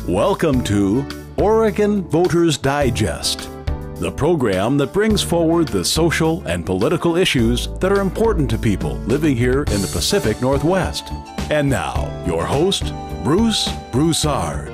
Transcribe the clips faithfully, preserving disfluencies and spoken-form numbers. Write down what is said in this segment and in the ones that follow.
Welcome to Oregon Voters Digest, the program that brings forward the social and political issues that are important to people living here in the Pacific Northwest. And now, your host, Bruce Broussard.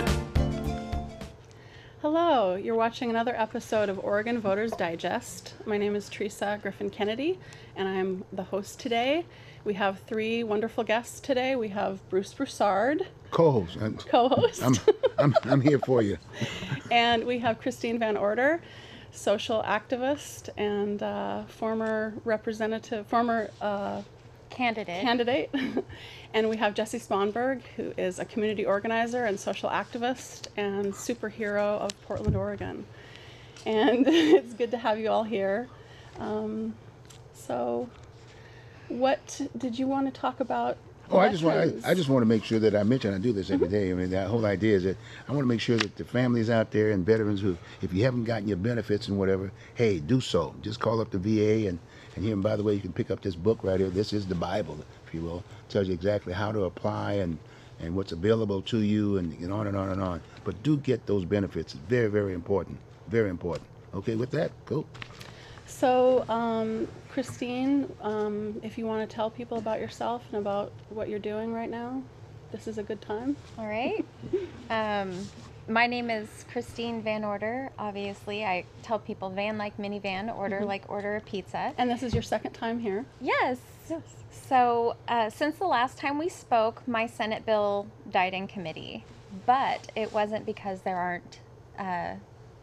Hello, you're watching another episode of Oregon Voters Digest. My name is Teresa Griffin Kennedy, and I'm the host today. We have three wonderful guests today. We have Bruce Broussard. Co-host. I'm, Co-host. I'm, I'm, I'm here for you. And we have Christine Van Order, social activist and uh, former representative, former uh, candidate. candidate. And we have Jessie Sponberg, who is a community organizer and social activist and superhero of Portland, Oregon. And it's good to have you all here. Um, so... What did you want to talk about? Oh, I just want I, I just want to make sure that I mention I do this every day. I mean, the whole idea is that I want to make sure that the families out there and veterans who, if you haven't gotten your benefits and whatever, hey, do so. Just call up the V A and and here. And by the way, you can pick up this book right here. This is the Bible, if you will. It tells you exactly how to apply and and what's available to you and, and on and on and on. But do get those benefits. It's very very important. Very important. Okay, with that, cool. So, um, Christine, um, if you want to tell people about yourself and about what you're doing right now, this is a good time. All right. um, my name is Christine Van Order. Obviously, I tell people van like minivan, order mm-hmm. like order a pizza. And this is your second time here? Yes. Yes. So, uh, since the last time we spoke, my Senate bill died in committee. But it wasn't because there aren't... Uh,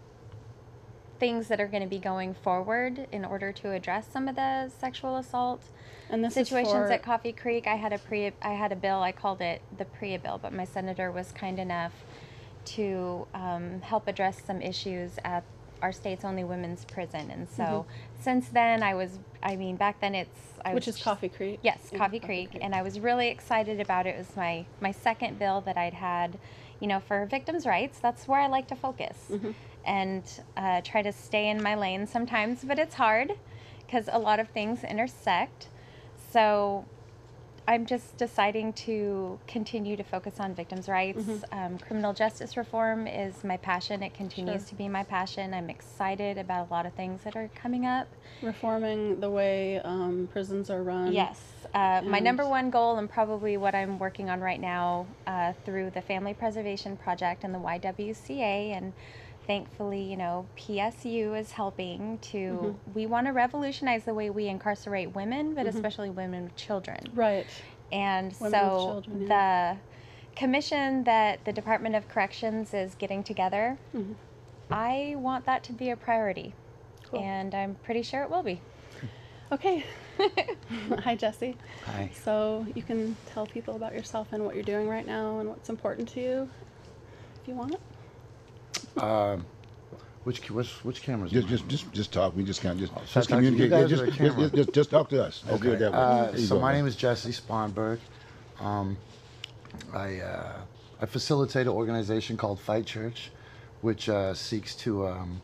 things that are going to be going forward in order to address some of the sexual assault and this situations for... at Coffee Creek. I had a pre I had a bill, I called it the Priya bill, but my senator was kind enough to um, help address some issues at our state's only women's prison. And so mm-hmm. since then I was I mean back then it's I which was is Coffee Creek. Yes, yeah, Coffee, Coffee Creek. Creek, and I was really excited about it. It was my my second bill that I'd had, you know, for victims' rights. That's where I like to focus. Mm-hmm. and uh, try to stay in my lane sometimes, but it's hard because a lot of things intersect. So I'm just deciding to continue to focus on victims' rights. Mm-hmm. Um, criminal justice reform is my passion. It continues sure. to be my passion. I'm excited about a lot of things that are coming up. Reforming the way um, prisons are run. Yes. Uh, my number one goal, and probably what I'm working on right now uh, through the Family Preservation Project and the Y W C A, and thankfully, you know, P S U is helping to, mm-hmm. we want to revolutionize the way we incarcerate women, but mm-hmm. especially women with children. Right. And women so with children, yeah. the commission that the Department of Corrections is getting together, mm-hmm. I want that to be a priority. Cool. And I'm pretty sure it will be. Okay. Hi, Jessie. Hi. So you can tell people about yourself and what you're doing right now and what's important to you, if you want. Uh, which which which cameras? Just just just just talk. We just kind of just oh, just communicate. Yeah, just, just, just, just just talk to us. Let's okay. do it that way. Uh, so go, my man. name is Jessie Sponberg. Um, I uh, I facilitate an organization called Fight Church, which uh, seeks to um,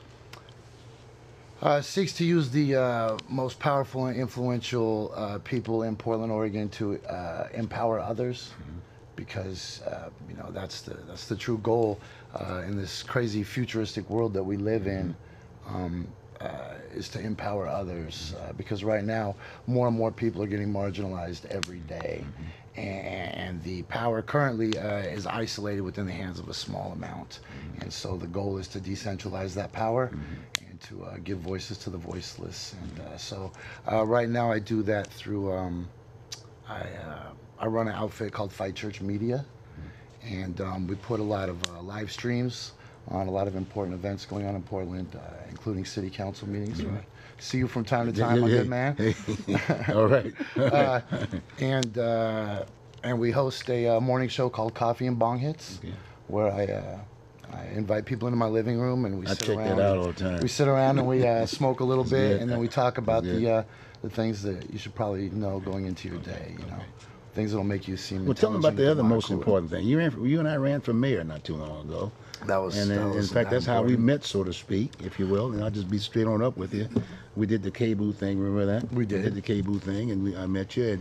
uh, seeks to use the uh, most powerful and influential uh, people in Portland, Oregon, to uh, empower others. Mm-hmm. Because uh, you know that's the that's the true goal uh, in this crazy futuristic world that we live in, um, uh, is to empower others. Uh, because right now, more and more people are getting marginalized every day, mm-hmm. and the power currently uh, is isolated within the hands of a small amount. Mm-hmm. And so the goal is to decentralize that power. Mm-hmm. and to uh, give voices to the voiceless. And uh, so uh, right now I do that through. Um, I. Uh, I run an outfit called Fight Church Media, and um, we put a lot of uh, live streams on a lot of important events going on in Portland, uh, including city council meetings. Mm-hmm. See you from time to time, my good man. All right. uh, and uh, and we host a uh, morning show called Coffee and Bong Hits, okay. where I uh, I invite people into my living room and we I sit check around. that out all the time. We sit around and we uh, smoke a little bit, good. and then we talk about That's the uh, the things that you should probably know going into your day. You know. Okay. Things that'll make you seem. Well, tell them about the other most cool. important thing. You ran for, you and I ran for mayor not too long ago. That was. And that in, was in fact, that's important. how we met, so to speak, if you will. And I'll just be straight on up with you. We did the K-Boo thing. Remember that? We did. We did the K-Boo thing, and we, I met you, and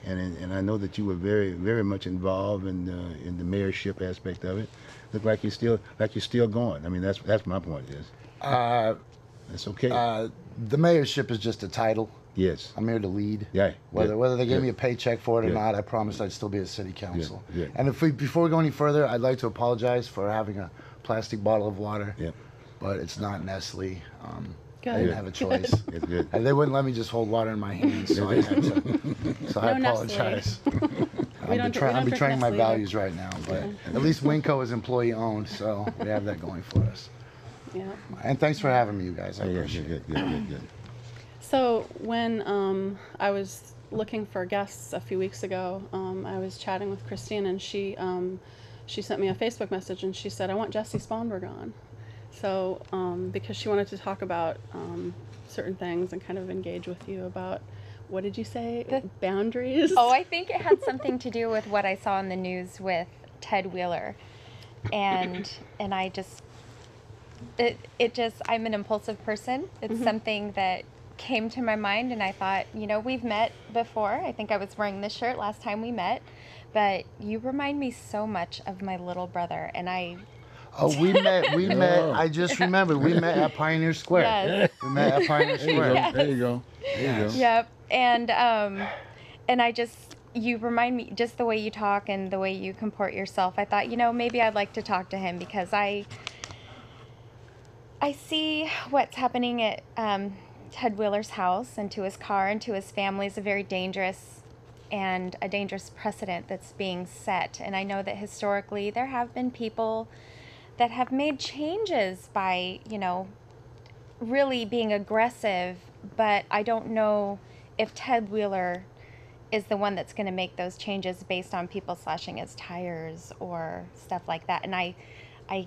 and and I know that you were very very much involved in uh, in the mayorship aspect of it. Look like you're still like you're still going. I mean, that's that's my point. Is Uh, that's okay? uh, the mayorship is just a title. yes. I'm here to lead. Yeah. Whether good, whether they give good. me a paycheck for it or Good. not, I promised I'd still be at city council. good. And if we before we go any further, I'd like to apologize for having a plastic bottle of water. Yeah. But it's not Nestle. Um, I Good. didn't have a choice. It's good. And they wouldn't let me just hold water in my hands, so I had to. So I No Nestle. apologize. We I'm, don't betray- dr- we I'm don't drink betraying my Nestle either. values right now, but at least Winco is employee owned, so we have that going for us. Yeah. And thanks for having me, you guys. I Oh, yeah, appreciate good, it. good, good, good, good. So when um, I was looking for guests a few weeks ago, um, I was chatting with Christine, and she um, she sent me a Facebook message, and she said, "I want Jessie Sponberg on." So um, because she wanted to talk about um, certain things and kind of engage with you about, what did you say, The- boundaries? Oh, I think it had something to do with what I saw in the news with Ted Wheeler, and and I just it it just I'm an impulsive person. It's something that came to my mind, and I thought, you know, we've met before. I think I was wearing this shirt last time we met, but you remind me so much of my little brother, and I Oh, we met. We met. I just remembered. We met at Pioneer Square. Yes. We met at Pioneer There you Square. go. Yes. There you go. There you go. Yep. And um and I just you remind me just the way you talk and the way you comport yourself. I thought, you know, maybe I'd like to talk to him because I I see what's happening at um, Ted Wheeler's house and to his car and to his family is a very dangerous and a dangerous precedent that's being set. And I know that historically there have been people that have made changes by, you know, really being aggressive, but I don't know if Ted Wheeler is the one that's going to make those changes based on people slashing his tires or stuff like that. And I, I,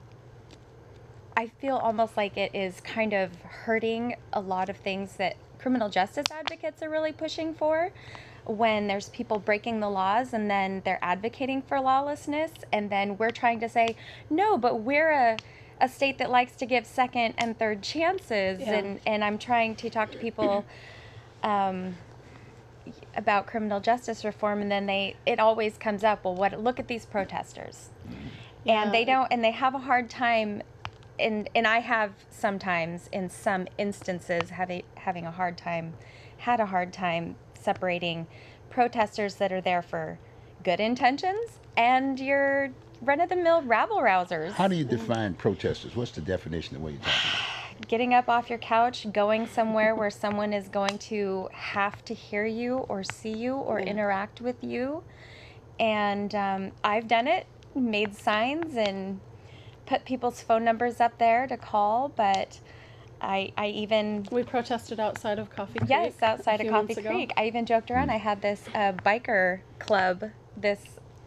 I feel almost like it is kind of hurting a lot of things that criminal justice advocates are really pushing for. When there's people breaking the laws and then they're advocating for lawlessness, and then we're trying to say, no, but we're a, a state that likes to give second and third chances. Yeah. And, and I'm trying to talk to people um, about criminal justice reform, and then they it always comes up, well, what look at these protesters. Yeah. And they don't, and they have a hard time, and, and I have sometimes, in some instances, having having a hard time, had a hard time separating protesters that are there for good intentions and your run-of-the-mill rabble-rousers. How do you define protesters? What's the definition of what you're talking about? Getting up off your couch, going somewhere where someone is going to have to hear you or see you or Yeah. interact with you. And um, I've done it, made signs and put people's phone numbers up there to call, but I, I even... We protested outside of Coffee Creek. Yes, outside a of few Coffee months ago. Creek. I even joked around. I had this uh, biker club, this,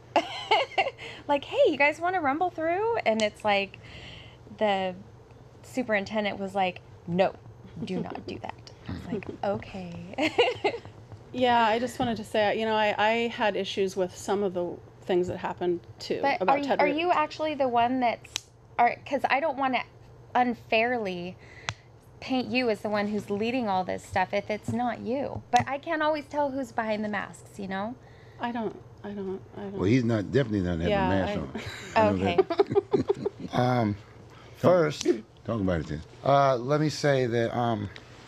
like, hey, you guys want to rumble through? And it's like, the superintendent was like, no, do not do that. It's like, okay. Yeah, I just wanted to say, you know, I, I had issues with some of the things that happened too. But about are you, Ted are Wheeler. you actually the one that's, because I don't want to unfairly paint you as the one who's leading all this stuff if it's not you. But I can't always tell who's behind the masks, you know? I don't. I don't. I don't. Well, he's not definitely not having Yeah, a mask I- on. I know Okay. that. Um, first, Talk about it then. uh, let me say that um,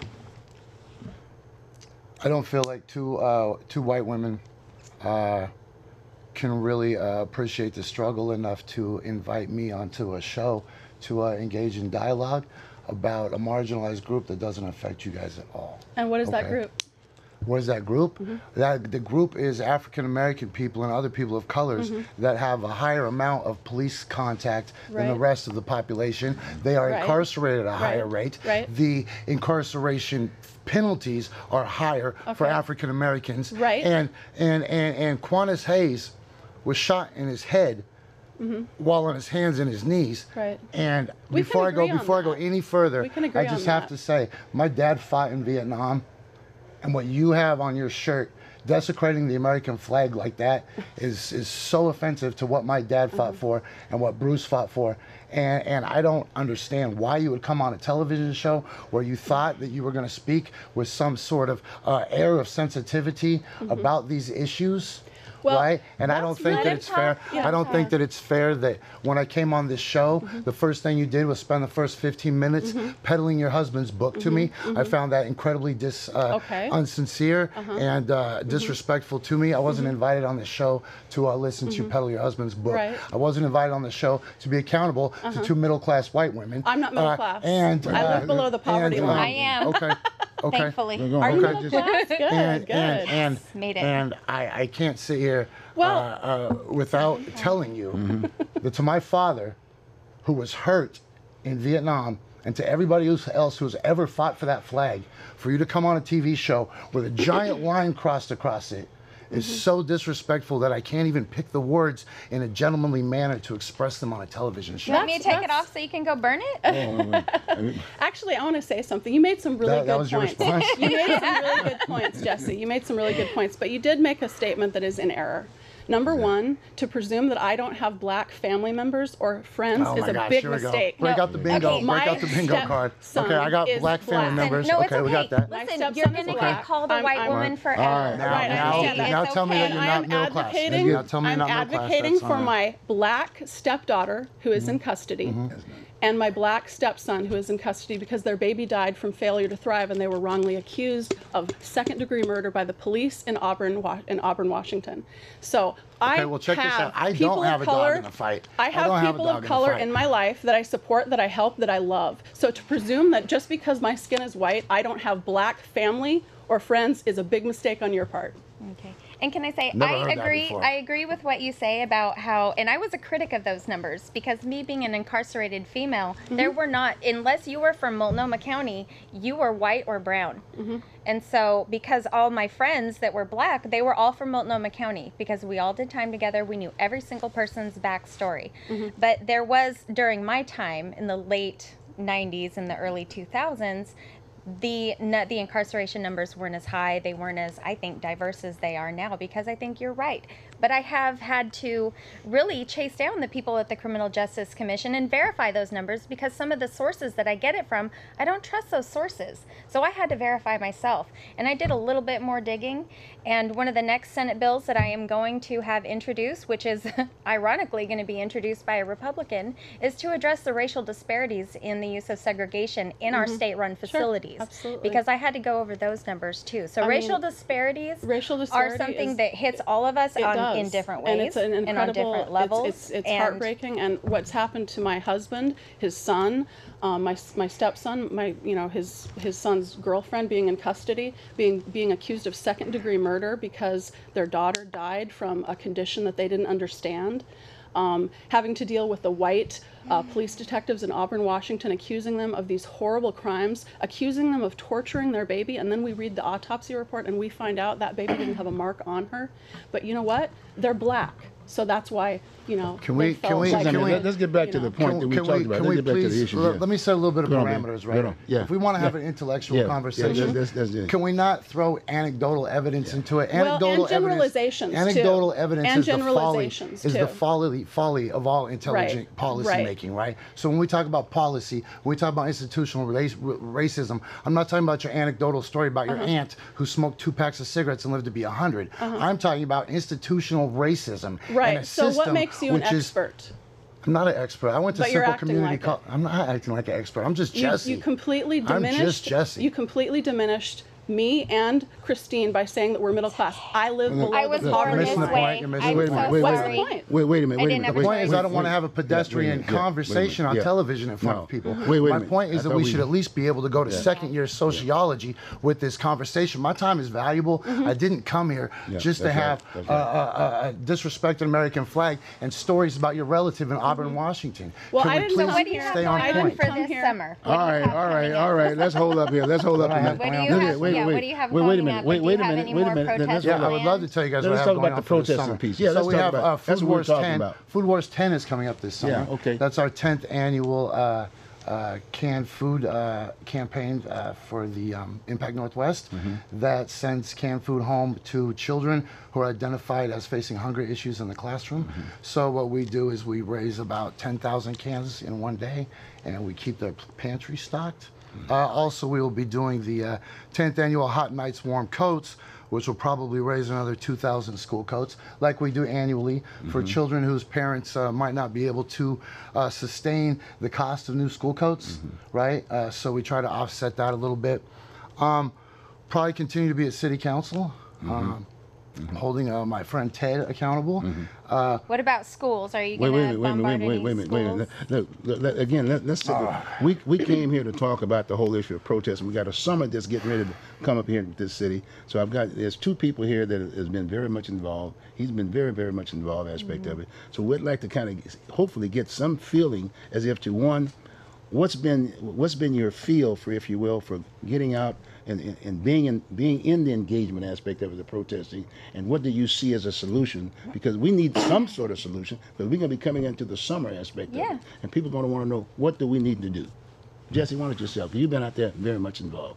I don't feel like two uh, two white women uh, can really uh, appreciate the struggle enough to invite me onto a show to uh, engage in dialogue about a marginalized group that doesn't affect you guys at all. And what is that Okay. group? What is that group? That the group is African American people and other people of colors that have a higher amount of police contact than the Right. rest of the population. They are Right. incarcerated at a higher Right. rate. Right. The incarceration penalties are higher for Okay. African Americans. Right. And and and and Quantas Hayes was shot in his head while on his hands and his knees. Right. And We can before I go agree on before I go that. any further, We can agree I just on have that. to say my dad fought in Vietnam. And what you have on your shirt desecrating the American flag like that is is so offensive to what my dad fought Mm-hmm. for and what Bruce fought for. And, and I don't understand why you would come on a television show where you thought that you were going to speak with some sort of uh, air of sensitivity Mm-hmm. about these issues. Well, right? And I don't that's think really that it's fair. Yeah. I don't think that it's fair that when I came on this show, Mm-hmm. the first thing you did was spend the first fifteen minutes Mm-hmm. peddling your husband's book to me. I found that incredibly dis, uh, Okay. unsincere Uh-huh. and uh, disrespectful to me. I wasn't invited on the show to uh, listen to you peddle your husband's book. Right. I wasn't invited on the show to be accountable to two middle-class white women. I'm not middle Uh, class. And I live uh, below the poverty and, line. um, I am. Okay. Okay. Thankfully. We're going- Are you Okay. middle class? Good, and, good. and and Made it. and I, I can't sit here Well- uh, uh, without telling you that to my father, who was hurt in Vietnam, and to everybody else else who's ever fought for that flag, for you to come on a T V show with a giant line crossed across it is so disrespectful that I can't even pick the words in a gentlemanly manner to express them on a television show. You want me to That's- take it off so you can go burn it? Oh, Actually, I want to say something. You made some really That- good that was your points. response? You made some really good points, Jesse. You made some really good points, but you did make a statement that is in error. Number one, to presume that I don't have black family members or friends Oh is my a gosh, big here we go. mistake. Break No. out the bingo. Okay, Break my out the bingo card. stepson Okay, I got is black family black. members. No, okay, it's okay. we got that. Listen, stepson you're is going to black. get called a I'm- white I'm- woman forever. All right, now, Right, I now, understand that. now It's tell me that okay. you're And not I'm middle class. advocating, Now tell me you're I'm not middle class. advocating That's for all right. my black stepdaughter who is in custody and my black stepson who is in custody because their baby died from failure to thrive and they were wrongly accused of second degree murder by the police in Auburn, Wa- in Auburn, Washington. So I Okay, well, check this have out. I people don't have of a dog color, in the fight. I I have don't have a people dog of in the color fight. in my life that I support, that I help, that I love. So to presume that just because my skin is white, I don't have black family or friends is a big mistake on your part. Okay. And can I say, Never I heard that agree. before. I agree with what you say about how, and I was a critic of those numbers because me being an incarcerated female, Mm-hmm. there were not, unless you were from Multnomah County, you were white or brown. Mm-hmm. And so, because all my friends that were black, they were all from Multnomah County because we all did time together. We knew every single person's backstory. Mm-hmm. But there was, during my time in the late nineties and the early two thousands, the n- the incarceration numbers weren't as high. They weren't as, I think, diverse as they are now because I think you're right. But I have had to really chase down the people at the Criminal Justice Commission and verify those numbers because some of the sources that I get it from, I don't trust those sources. So I had to verify myself. And I did a little bit more digging. And one of the next Senate bills that I am going to have introduced, which is ironically going to be introduced by a Republican, is to address the racial disparities in the use of segregation in our state-run facilities. absolutely. Because I had to go over those numbers too. So I racial mean, disparities racial are disparity something is- that hits all of us It on, does. in different ways and it's an and on incredible, different levels. It's, it's, it's And- heartbreaking. And what's happened to my husband, his son, um, my my stepson, my you know his his son's girlfriend being in custody, being being accused of second degree murder because their daughter died from a condition that they didn't understand. Um, having to deal with the white uh, police detectives in Auburn, Washington, accusing them of these horrible crimes, accusing them of torturing their baby, and then we read the autopsy report and we find out that baby didn't have a mark on her. But you know what? They're black, so that's why you know. Can we- they can felt we- like can they we- did, let's get back you to know. the point that we talked about. Can Let's we get back to please, the issues. let, yeah. let me set a little bit of Go on, man. parameters, Go right? on. Yeah. If we want to have Yeah. an intellectual Yeah. Yeah, conversation, that's- that's it. can we not throw anecdotal evidence into it? Well, Anecdotal and generalizations, evidence, too. Anecdotal evidence And is the folly, generalizations, is the too. folly, folly of all intelligent Right. policy Right. making, right? So when we talk about policy, when we talk about institutional race, r- racism, I'm not talking about your anecdotal story about your Uh-huh. aunt who smoked two packs of cigarettes and lived to be one hundred. I'm talking about institutional racism. and Right. a So what system makes you an which is- expert? I'm not an expert. I went to But you're simple acting community like college. it. I'm not acting like an expert. I'm just You, Jesse. you completely I'm diminished. just Jesse. You completely diminished me and Christine by saying that we're middle class. I live below I was the born You're poverty this missing the line. point. way. You're missing I'm the Wait a so minute. Wait, wait, sorry. What's the point? Wait, wait a minute. I Wait a didn't minute. ever wait, The point is wait, I don't want to wait. have a pedestrian Yeah, wait a minute. conversation Yeah, on yeah. television in front No. of people. Wait, wait a My minute. point I is that thought we we- should at least be able to go to second year sociology with this conversation. My time is valuable. I didn't come here Yeah, just to that's right. have That's uh, right. uh, uh, disrespect an American flag and stories about your relative in Auburn, Washington. Well, Can I we didn't please know What do you have stay on going on point? for Come this here. summer? What All do you right, have all right, coming all up? right. Let's hold up here. Let's hold up What a do you minute. have What do you Look have- at- wait, yeah, wait, what do you have wait, wait a coming minute. up? Wait, Do wait you a have minute. any Wait a more minute. Then let's protests hold Yeah, I up. would love to tell you guys Let's what I talk have about going the on for this protesting summer. piece. Yeah, so let's we talk have about- uh, that's Food what we're Wars talking ten. about. Food Wars ten is coming up this summer. Yeah, okay. That's our tenth annual uh, uh, canned food uh, campaign uh, for the um, Impact Northwest that sends canned food home to children who are identified as facing hunger issues in the classroom. So what we do is we raise about ten thousand cans in one day, and we keep their pantry stocked. Uh, also, we will be doing the uh, tenth annual Hot Nights Warm Coats, which will probably raise another two thousand school coats, like we do annually mm-hmm. for children whose parents uh, might not be able to uh, sustain the cost of new school coats, mm-hmm. right? Uh, so we try to offset that a little bit. Um, probably continue to be at City Council. Mm-hmm. Um, Mm-hmm. holding uh, my friend Ted accountable. Mm-hmm. Uh, what about schools? Are you wait, going to wait, bombard wait, wait, any wait, wait, wait, wait, wait. schools? Look, look, again, let, let's take uh, a, we we came here to talk about the whole issue of protest. We got a summit that's getting ready to come up here in this city. So I've got there's two people here that has been very much involved. He's been very, very much involved aspect mm-hmm. of it. So we'd like to kind of hopefully get some feeling as if to one, what's been what's been your feel for, if you will, for getting out and, and, and being in being in the engagement aspect of the protesting, and what do you see as a solution? Because we need some sort of solution, because we're going to be coming into the summer aspect yeah. of it, and people are going to want to know, what do we need to do? Jessie, why don't you yourself? You've been out there very much involved.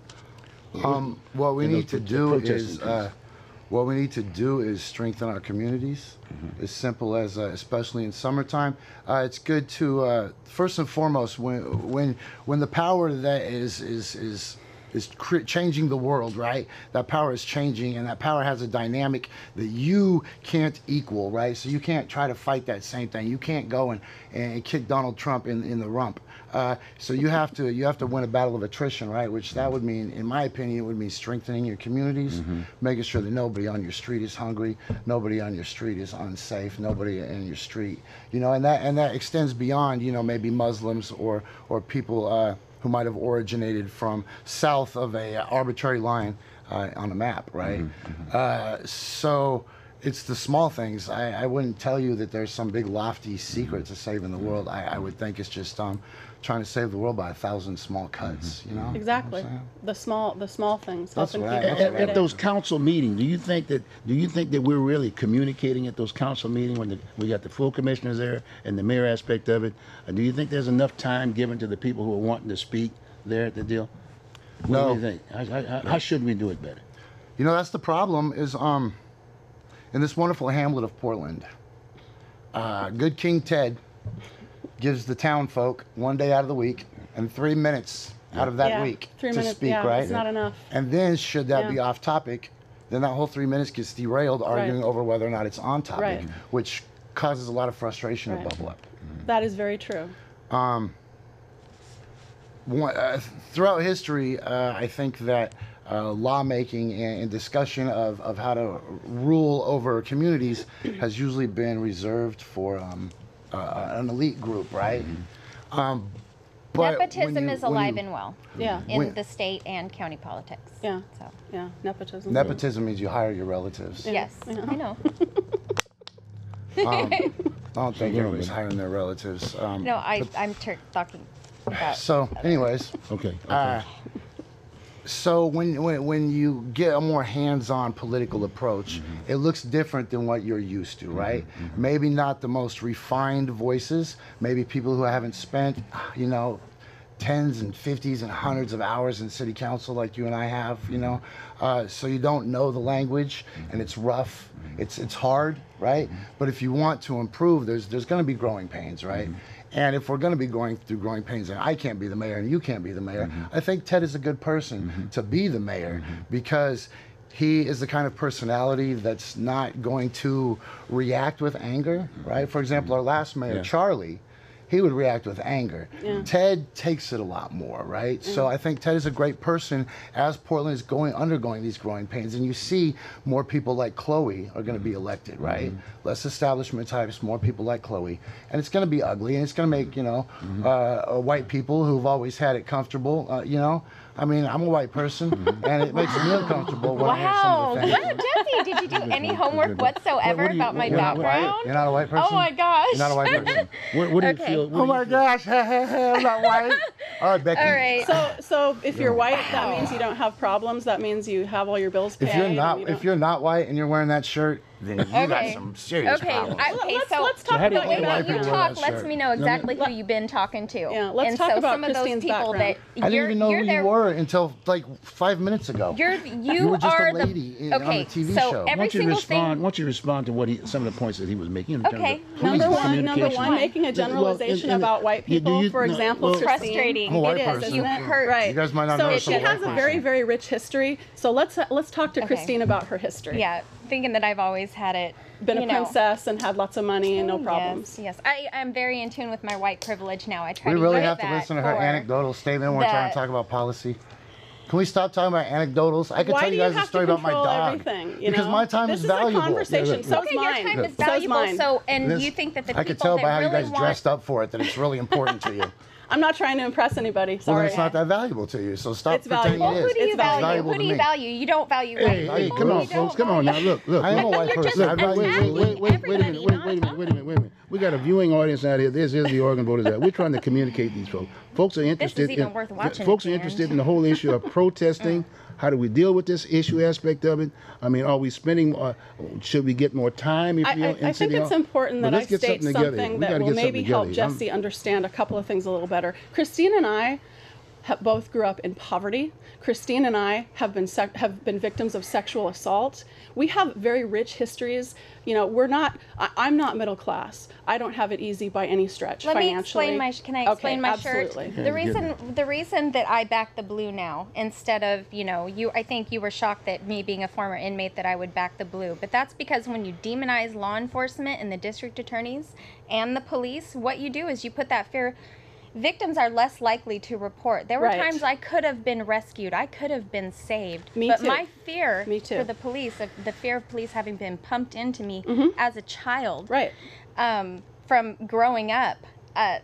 Um, what we need to do is uh, what we need to do is strengthen our communities. Mm-hmm. As simple as, uh, especially in summertime, uh, it's good to uh, first and foremost when when when the power that is is is is cr- changing the world, right? That power is changing, and that power has a dynamic that you can't equal, right? So you can't try to fight that same thing. You can't go and, and kick Donald Trump in, in the rump. Uh, so you have to you have to win a battle of attrition, right? Which that would mean, in my opinion, it would mean strengthening your communities, mm-hmm. making sure that nobody on your street is hungry, nobody on your street is unsafe, nobody in your street, you know, and that and that extends beyond, you know, maybe Muslims or or people uh, who might have originated from south of a arbitrary line uh, on a map, right? Mm-hmm. Uh, so it's the small things. I, I wouldn't tell you that there's some big lofty secret mm-hmm. to saving the world. I, I would think it's just um, trying to save the world by a thousand small cuts, mm-hmm. you know? Exactly. You know the small the small things. That's helping right. people At, every at day. those council meetings, do you think that do you think that we're really communicating at those council meetings when the, we got the full commissioners there and the mayor aspect of it? Uh, do you think there's enough time given to the people who are wanting to speak there at the deal? What No. do you think? How, how, how should we do it better? You know, that's the problem is um, in this wonderful hamlet of Portland, uh, good King Ted gives the town folk one day out of the week and three minutes out of that Yeah, week three to minutes, speak, yeah, right? it's not enough. And then should that Yeah. be off topic, then that whole three minutes gets derailed arguing Right. over whether or not it's on topic, Right. which causes a lot of frustration Right. to bubble up. That is very true. Um, one, uh, throughout history, uh, I think that uh, lawmaking and, and discussion of, of how to rule over communities has usually been reserved for um, uh, an elite group, right? Mm-hmm. um, but Nepotism when you- is when alive you- and well Yeah. in When- the state and county politics. Yeah. So Yeah. Nepotism. Nepotism means you hire your relatives. yes, Yeah. I know. Um, I don't think everybody's hiring their relatives. Um, No, I I'm ter- talking about. So, anyways, Okay. okay. uh, so when, when when you get a more hands-on political approach, mm-hmm. it looks different than what you're used to, right? Mm-hmm. Maybe not the most refined voices. Maybe people who haven't spent, you know, tens and fifties and hundreds of hours in city council like you and I have, you know. Uh, so you don't know the language, and it's rough. It's it's hard, right? But if you want to improve, there's there's going to be growing pains, right? And if we're going to be going through growing pains, and I can't be the mayor and you can't be the mayor, I think Ted is a good person to be the mayor because he is the kind of personality that's not going to react with anger, right? For example, our last mayor, Yeah. Charlie, he would react with anger. Yeah. Ted takes it a lot more, right? So I think Ted is a great person as Portland is going undergoing these growing pains, and you see more people like Chloe are going to be elected, right? Mm-hmm. Less establishment types, more people like Chloe, and it's going to be ugly, and it's going to make you know mm-hmm. uh, white people who've always had it comfortable, uh, you know. I mean, I'm a white person, mm-hmm. and it makes me uncomfortable when I hear some Wow! of the things. What, Jesse? Did you do any homework whatsoever What do you- about my what- what- what- background? You're not a white person? Oh my gosh! You're not a white person? What, what do Okay. you feel? what Oh do you my feel? gosh, I'm not white. All right, Becky. All right. So, so if you're white, that means you don't have problems. That means you have all your bills paid. If you're and not you if don't- you're not white and you're wearing that shirt, then you got Okay. some serious Okay, problems. I, okay, let's, so let's talk how do you about the way get your white that you people wear talk that lets shirt? me know Let me- exactly who you've been talking to. Yeah, let's and talk so about some of those Christine's people background. that I didn't you're, even know you're who there, you were until like five minutes ago. You're you, You were just a are lady the in- on okay. a T V so show. Why every don't you single respond? thing. Why don't you respond to what he, some of the points that he was making? In terms Okay, of Number police one, number communication? one, making a generalization and- and- about white you- do people, you- for no, example, well- Christine. Frustrating. I'm a white It is, person. isn't You it? hurt. Right. You guys might not so know she some has white a very, person. very rich history. So let's let's talk to Okay. Christine about her history. Yeah, thinking that I've always had it. Been a you know. princess and had lots of money and no problems. Yes, yes. I, I'm very in tune with my white privilege now. I try We to really use have to that listen to her for anecdotal statement when we're trying the- to talk about policy. Can we stop talking about anecdotals? I could Why tell do you you guys a have story to about my control dog. everything? You because know? my time this is is valuable. a conversation. Yeah, So Okay, is your mine. time is So is valuable. mine. So, and This- you think that the I people could tell that by how you really guys want, dressed up for it that it's really important to you. I'm not trying to impress anybody. Well, Sorry. then it's not that valuable to you. So stop It's pretending valuable. it Well, is. who do you It's value? valuable Who to do you me. value? You don't value white Hey, hey, people. come on, You folks. don't Come on now. value- Look, look. I am a look. white You're just person. I value Wait, wait, attacking wait, wait, wait a everybody, minute, wait, not wait a minute, wait a minute, wait a minute. We got a viewing audience out here. This is the Oregon Voters out. We're trying to communicate these folks. Folks are interested. even in, worth watching Folks at are the interested end. in the whole issue of protesting. How do we deal with this issue aspect of it? I mean, are we spending? Uh, should we get more time? If I, we I, in I think City it's Hall? important But that I let's get state something together. something We that gotta will get something maybe help together. I'm- Jessie understand a couple of things a little better. Christine and I ha- both grew up in poverty. Christine and I have been sec- have been victims of sexual assault. We have very rich histories. You know, we're not. I, I'm not middle class. I don't have it easy by any stretch Let me financially. explain my. Can I explain okay, my absolutely. shirt? The reason, the reason that I back the blue now instead of you know you, I think you were shocked that me being a former inmate that I would back the blue, but that's because when you demonize law enforcement and the district attorneys and the police, what you do is you put that fear. Victims are less likely to report. There were Right. times I could have been rescued. I could have been saved. Me but too. my fear Me too. for the police, of the fear of police having been pumped into me Mm-hmm. as a child, Right. um, from growing up, uh,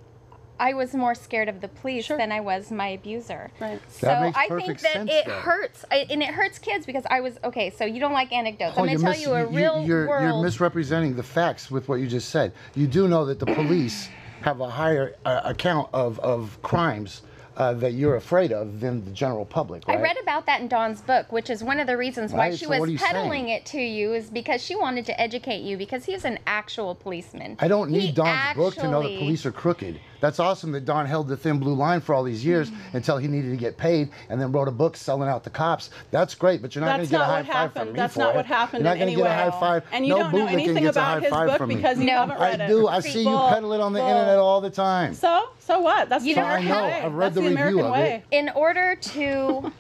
I was more scared of the police Sure. than I was my abuser. Right. So That makes I think perfect that sense, it though. hurts, I, and it hurts kids because I was okay. So you don't like anecdotes. Oh, I'm going you're to tell mis- you a you- real you're, world. You're misrepresenting the facts with what you just said. You do know that the police have a higher uh, account of, of crimes uh, that you're afraid of than the general public, right? I read about that in Dawn's book, which is one of the reasons why Right, she so what was are you peddling saying? it to you, is because she wanted to educate you, because he's an actual policeman. I don't need He Don's book to know that actually- police are crooked. That's awesome that Don held the thin blue line for all these years Mm-hmm. until he needed to get paid and then wrote a book selling out the cops. That's great, but you're not going That's to get a not high what five happened. from me That's for not it. what happened You're not in gonna any get a way. high five. And you no don't know bootlicking anything gets a about high his five book from me. because you No. haven't read I it. do. I see you Bull, peddle it on the bull. internet all the time. So, so what? That's You the know, I American know. way. I've read That's the the review American of it. way. In order to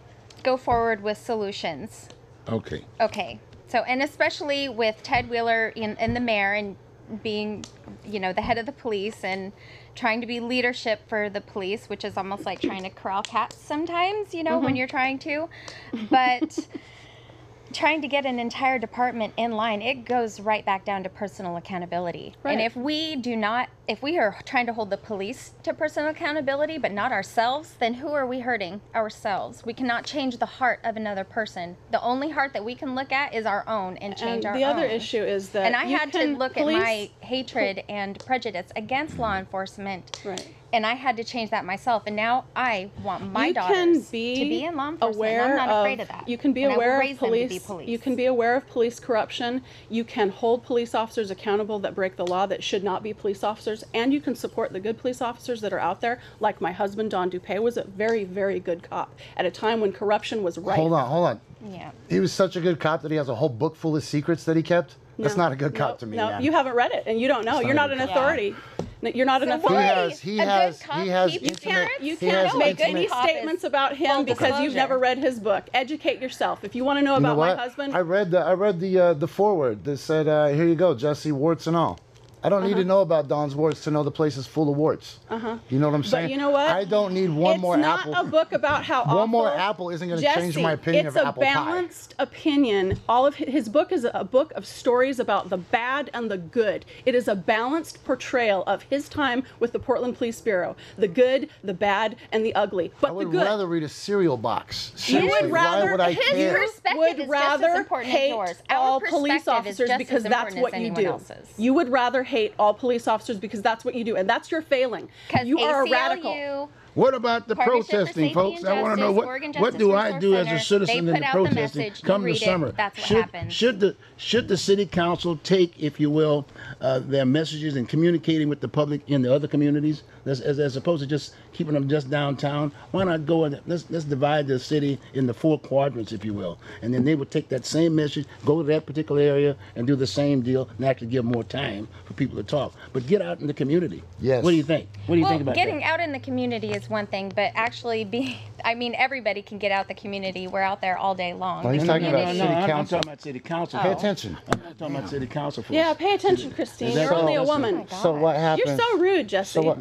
go forward with solutions, Okay. okay, so, and especially with Ted Wheeler in, in the mayor and being, you know, the head of the police and trying to be leadership for the police, which is almost like trying to corral cats sometimes, you know, Mm-hmm. when you're trying to, but trying to get an entire department in line, it goes right back down to personal accountability. Right. And if we do not, if we are trying to hold the police to personal accountability, but not ourselves, then who are we hurting? Ourselves. We cannot change the heart of another person. The only heart that we can look at is our own and change And our the other own. issue is that And I you had to can look police, at my hatred and prejudice against law enforcement. Right. And I had to change that myself. And now I want my you daughters can be to be in law enforcement. aware I'm not of, afraid of that. You can be And I will aware raise of them to be police, police. You can be aware of police corruption. You can hold police officers accountable that break the law that should not be police officers, and you can support the good police officers that are out there. Like my husband, Don Dupay, was a very, very good cop at a time when corruption was rife. Hold on, hold on. Yeah. He was such a good cop that he has a whole book full of secrets that he kept. That's No, not a good cop no, to me. No, man. you haven't read it, and you don't know. That's You're not not a an good cop. authority. No, You're not an So authority. He why? has, he A good has, cop he has keeps- You intimate. can't, you he has can't make intimate. any cop is statements about him full because you've disclosure. never read his book. Educate yourself. If you want to know You about know what? my husband, I read the I read the uh, the foreword that said, uh, "Here you go, Jesse, warts and all." I don't need to know about Don's warts to know the place is full of warts. Uh-huh. You know what I'm saying? but you know what? I don't need one it's more not apple. a book about how One more awful- apple isn't gonna Jesse, change my opinion it's of a apple pie. balanced opinion. All of his, his book is a book of stories about the bad and the good. It is a balanced portrayal of his time with the Portland Police Bureau, the good, the bad, and the ugly. But I would the good. rather read a cereal box. You Seriously, would rather why would I his care? perspective would is just as rather important as hate yours. Our all police perspective is officers just because as that's important what as you anyone do. else's. You would rather hate all police officers because that's what you do, and that's your failing. Because You are a A C L U radical. What about the Partnership for protesting, Safety folks? and I want to know Justice, what Oregon what Justice do I Resource do as a Center, citizen they in the put out the protesting message, you come the read it, summer? that's what should, happens. Should the should the city council take, if you will, uh, their messages and communicating with the public in the other communities, as, as, as opposed to just keeping them just downtown? Why not go and let's let's divide the city in the four quadrants, if you will, and then they would take that same message, go to that particular area, and do the same deal, and actually give more time for people to talk. But get out in the community. Yes. What do you think? What do you well, think about getting that? out in the community is one thing, but actually be, I mean, everybody can get out the community. We're out there all day long. No, The he's talking about community- no, no, city I'm, I'm council. talking about city council. Pay Oh. attention. I'm not talking about city council folks. Yeah, pay attention, Christine. Is that You're so? only a That's- woman. Oh my So what happens? You're so rude, Jesse. So what?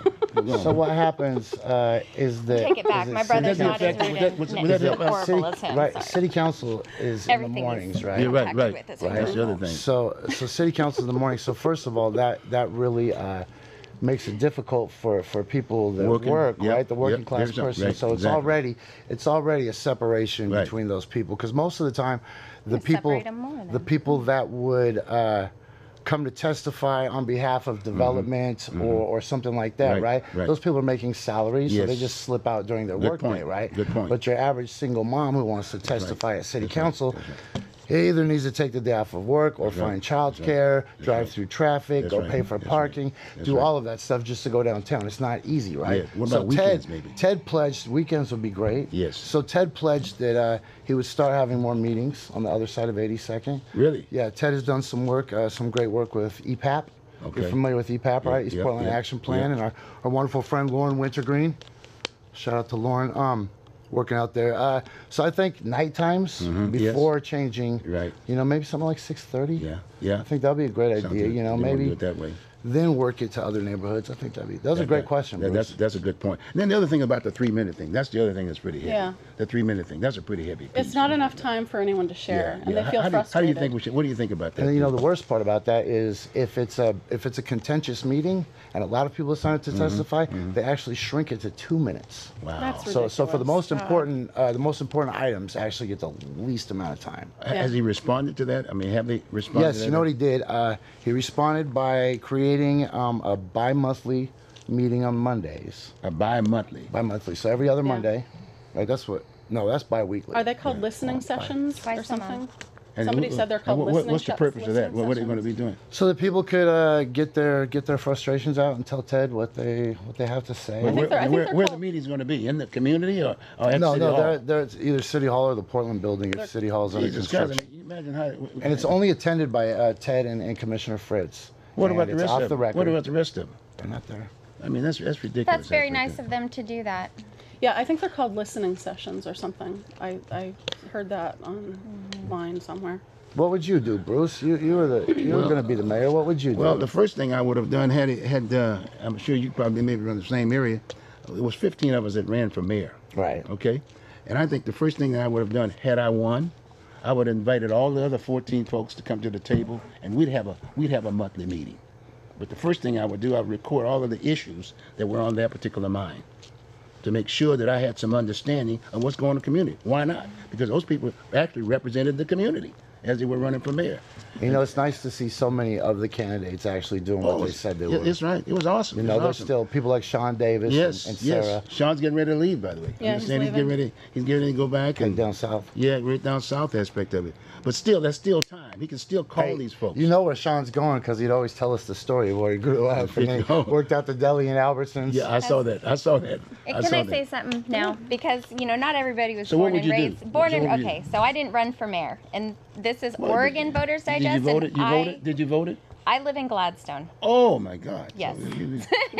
So what happens uh, is that Take it back. is My that brother's city- not as Would rude that- and would that- n- would that help us? horrible city, as him. right? Sorry. City council is Everything in the mornings, is right? You're right, impacted right. with this Right. That's the other thing. So, so city council in the morning. So first of all, that that really uh, makes it difficult for, for people that Working, work, yep, right? The working yep, class there's some- person. right, so it's exactly. already it's already a separation Right. between those people because most of the time, the Yeah, people separate 'em more the then. people that would uh, come to testify on behalf of development or, or something like that, Right, right? right. Those people are making salaries, so they Yes. just slip out during their Good workday, point, right? good point. But your average single mom who wants to testify at city That's right, council. that's right. He either needs to take the day off of work or right, find that's childcare, right, drive right. through traffic, That's go right, pay for that's right, parking, that's do right. all of that stuff just to go downtown. It's not easy, right? Yeah, what so about weekends, Ted, maybe? Ted pledged weekends would be great. Yes. So Ted pledged that uh, he would start having more meetings on the other side of eighty-second. Really? Yeah, Ted has done some work, uh, some great work with E P A P. Okay. You're familiar with E P A P, Yeah, right? East yeah, Portland yeah, Action Plan, yeah. and our, our wonderful friend Lauren Wintergreen. Shout out to Lauren. Um, working out there. Uh, so I think night times Mhm, yes. before changing, Right. you know, maybe something like six thirty. Yeah, yeah. I think that'd be a great Sounds idea. good. You know, They wanna maybe do it that way. then work it to other neighborhoods. I think that'd be that's a That- great that- question, that- Bruce. that's that's a good point. And then the other thing about the three minute thing, that's the other thing that's pretty heavy. Yeah. The three minute thing, that's a pretty heavy piece. It's not enough time for anyone to share, and they How- feel how, do, frustrated. how do you think we should? What do you think about that? And then, you know, the worst part about that is if it's a if it's a contentious meeting and a lot of people sign up to testify, they actually shrink it to two minutes. Wow. That's So, so for the most ridiculous. important, uh, the most important items actually get the least amount of time. Has he responded to that? I mean, have they responded? Yes, to you know what he did? Uh, he responded by creating um, a bi-monthly meeting on Mondays. A bi-monthly. Bi-monthly, so every other Yeah. Monday. Right? That's what. No, that's bi-weekly. Are they called listening sessions Twice or a something? month. And Somebody wh- said they're and called wh- wh- listening What's the se- purpose of that? listening What, what are they going to sessions. be doing? So that people could uh, get their get their frustrations out and tell Ted what they what they have to say. think Where, they're- I think where, they're where the called- meetings going to be? In the community or, or at no, City no, Hall? they're, they're it's either City Hall or the Portland building if City Hall's under Jesus Christ, I construction. mean, you imagine how. And it's only attended by uh, Ted and, and Commissioner Fritz. What And about the it's rest off of the them? record. What about the rest of them? They're not there. I mean, that's that's ridiculous. That's very right nice there. of them to do that. Yeah, I think they're called listening sessions or something. I, I heard that online somewhere. What would you do, Bruce? You you were the you were Well- going to be the mayor. What would you do? Well, the first thing I would have done had it had uh, I'm sure you probably maybe run the same area. It was fifteen of us that ran for mayor. right. Okay, and I think the first thing that I would have done had I won, I would have invited all the other fourteen folks to come to the table, and we'd have a we'd have a monthly meeting. But the first thing I would do, I would record all of the issues that were on that particular mind, to make sure that I had some understanding of what's going on in the community. Why not? Because those people actually represented the community as they were running for mayor. You know, it's nice to see so many of the candidates actually doing what they it's- said they it- were. It's right. It was awesome. You It know, was there's awesome. still people like Sean Davis Yes, and, and yes. Sarah Sean's getting ready to leave, by the way. Yeah, He's he's saying he's getting leaving. ready. He's getting ready to go back and and down south. yeah, right down south aspect of it. But still, that's still time. He can still call Hey, these folks. You know where Sean's going because he'd always tell us the story of where he grew up and then know. worked out the deli in Albertsons. Yeah, I saw that. I saw that. Uh, I Can saw I that. say something now? Because you know, not everybody was So what born would and you do? raised. Born So in what would you okay, do? so I didn't run for mayor, and this is Well, Oregon Voters Did Digest. you vote and it? You I, voted? Did you vote it? I live in Gladstone. Oh my God. So Yes. you-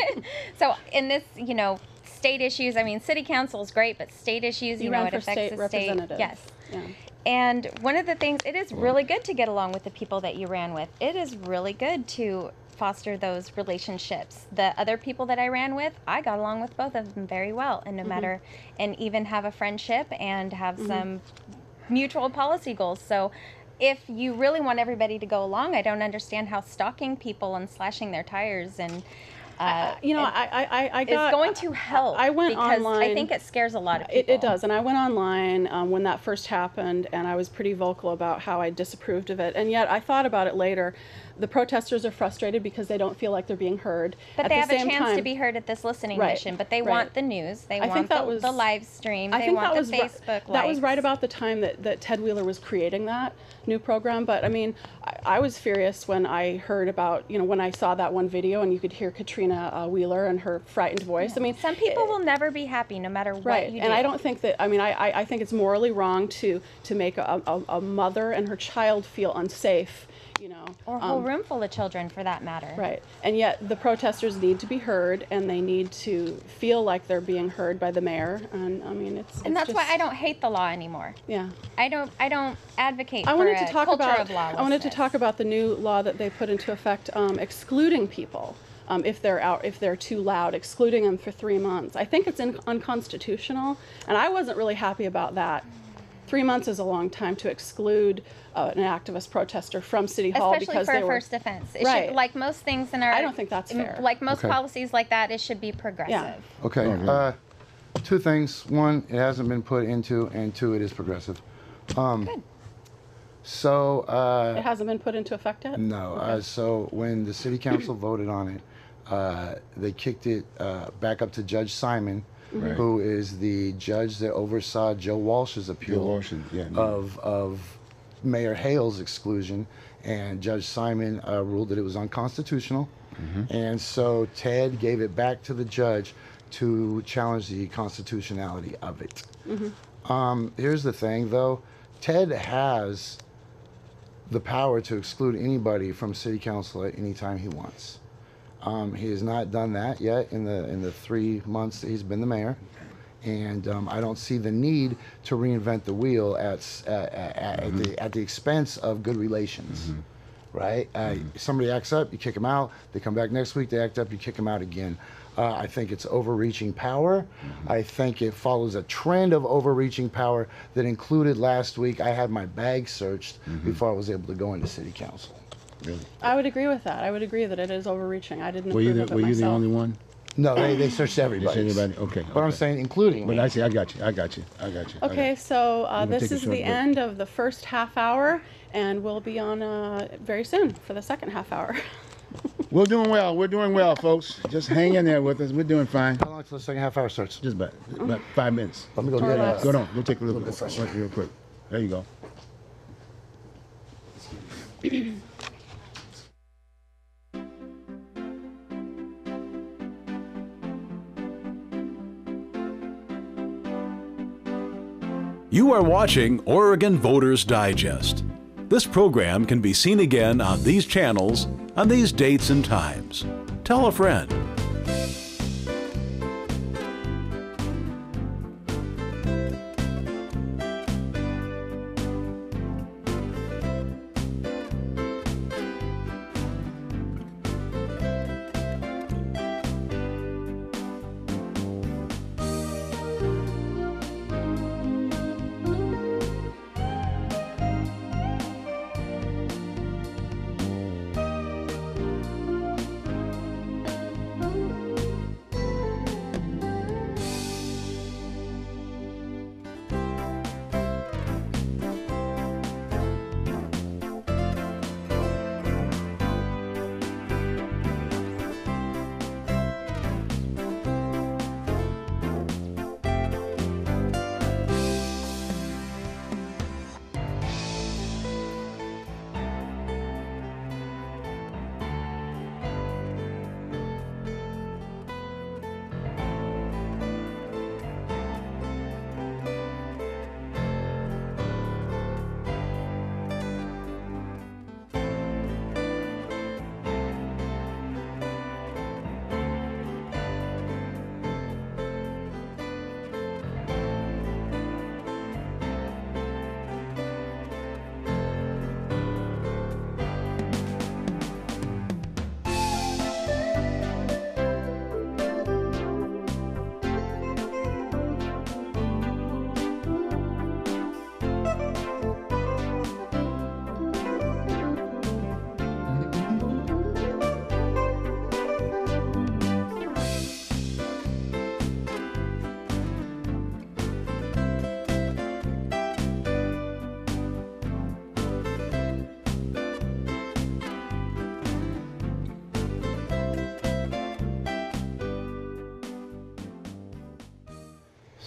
So in this, you know, state issues. I mean, city council is great, but state issues, you, You know, ran it for affects state the state. representative. Yes. Yeah. And one of the things, it is really good to get along with the people that you ran with. It is really good to foster those relationships. The other people that I ran with, I got along with both of them very well. And no Mm-hmm. matter, and even have a friendship and have some mutual policy goals. So if you really want everybody to go along, I don't understand how stalking people and slashing their tires and uh, You know, it- I, I, I, I is got. going to help. I went because online. I think it scares a lot of people. It, it does, and I went online um, when that first happened, and I was pretty vocal about how I disapproved of it. And yet, I thought about it later. the protesters are frustrated because they don't feel like they're being heard. But At they the have a same chance time, to be heard at this listening Right, mission. But they right. want the news. They I want think that the, was, the live stream. I They think want that the was ri- Facebook likes. That was right about the time that, that Ted Wheeler was creating that new program. But I mean, I, I was furious when I heard about, you know, when I saw that one video and you could hear Katrina uh, Wheeler and her frightened voice. I mean, Some people will never be happy no matter what right, you do. and I don't think that. I mean, I, I, I think it's morally wrong to to make a, a, a mother and her child feel unsafe. You know, Or a whole um, room full of children, for that matter. Right, and yet the protesters need to be heard, and they need to feel like they're being heard by the mayor. And I mean, it's And it's that's just, why I don't hate the law anymore. Yeah. I don't. I don't advocate I for wanted a to talk culture about. of lawlessness. I wanted to talk about the new law that they put into effect, um, excluding people um, if they're out, if they're too loud, excluding them for three months. I think it's in, unconstitutional, and I wasn't really happy about that. Three months is a long time to exclude uh, an activist protester from City Hall Especially because for they a were. first offense. It Right. should, like most things in our. I don't think that's fair. Like most Okay. policies like that, it should be progressive. Okay. Okay. Uh, two things. One, it hasn't been put into, and two, it is progressive. Um, Good. So, uh, It hasn't been put into effect yet. no. Uh, so when the city council voted on it, uh, they kicked it uh, back up to Judge Simon, Right. who is the judge that oversaw Joe Walsh's appeal Joe Walsh, yeah. of of Mayor Hale's exclusion, and Judge Simon uh, ruled that it was unconstitutional, and so Ted gave it back to the judge to challenge the constitutionality of it. Um, here's the thing, though, Ted has the power to exclude anybody from city council at any time he wants. Um, he has not done that yet in the in the three months that he's been the mayor, and um, I don't see the need to reinvent the wheel at s- at, at, at the at the expense of good relations, right? Uh, Somebody acts up, you kick them out. They come back next week, they act up, you kick them out again. Uh, I think it's overreaching power. I think it follows a trend of overreaching power that included last week. I had my bag searched before I was able to go into city council. Really? I would agree with that. I would agree that it is overreaching. I didn't Were you approve the, of it were you the myself. only one? No, they, they searched everybody. Just anybody? Okay. But I'm okay. saying including But me. I see. I got you. I got you. I got you. I got Okay, you. so uh, We're gonna this take a is short the break. end of the first half hour, and we'll be on uh, very soon for the second half hour. We're doing well. We're doing well, folks. Just hang in there with us. We're doing fine. How long till the second half hour starts? Just about, about five minutes. Let me go Or get less. uh, Go on. Go take a look bit fresh. real quick. There you go. You are watching Oregon Voters Digest. This program can be seen again on these channels on these dates and times. Tell a friend.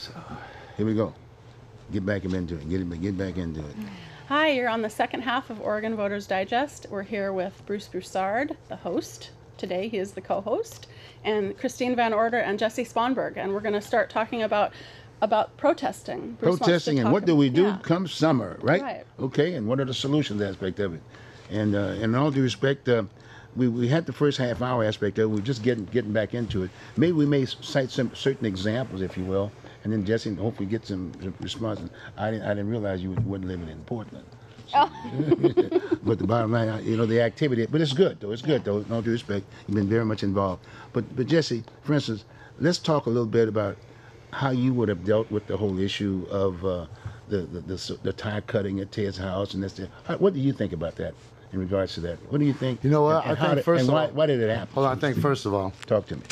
So here we go. Get back into it. Get it. Get back into it. Hi, you're on the second half of Oregon Voters Digest. We're here with Bruce Broussard, the host. Today he is the co-host, and Christine Van Order and Jessie Sponberg, and we're going to start talking about about protesting. Bruce Protesting and what do we do yeah. come summer, right? Right. Okay, and what are the solutions aspect of it? And uh, in all due respect, uh, we we had the first half hour aspect of it. We're just getting getting back into it. Maybe we may cite some certain examples, if you will. And then Jessie, hopefully get some responses. I didn't, I didn't realize you wasn't living in Portland. So, oh. But the bottom line, you know, the activity, but it's good though. It's good though. In all due respect, you've been very much involved. But but Jessie, for instance, let's talk a little bit about how you would have dealt with the whole issue of uh, the, the the the tie cutting at Ted's house and that's. What do you think about that in regards to that? What do you think? You know what? And, and I think did, first and of why, all, why did it happen? Hold on. I think first of all, talk to me.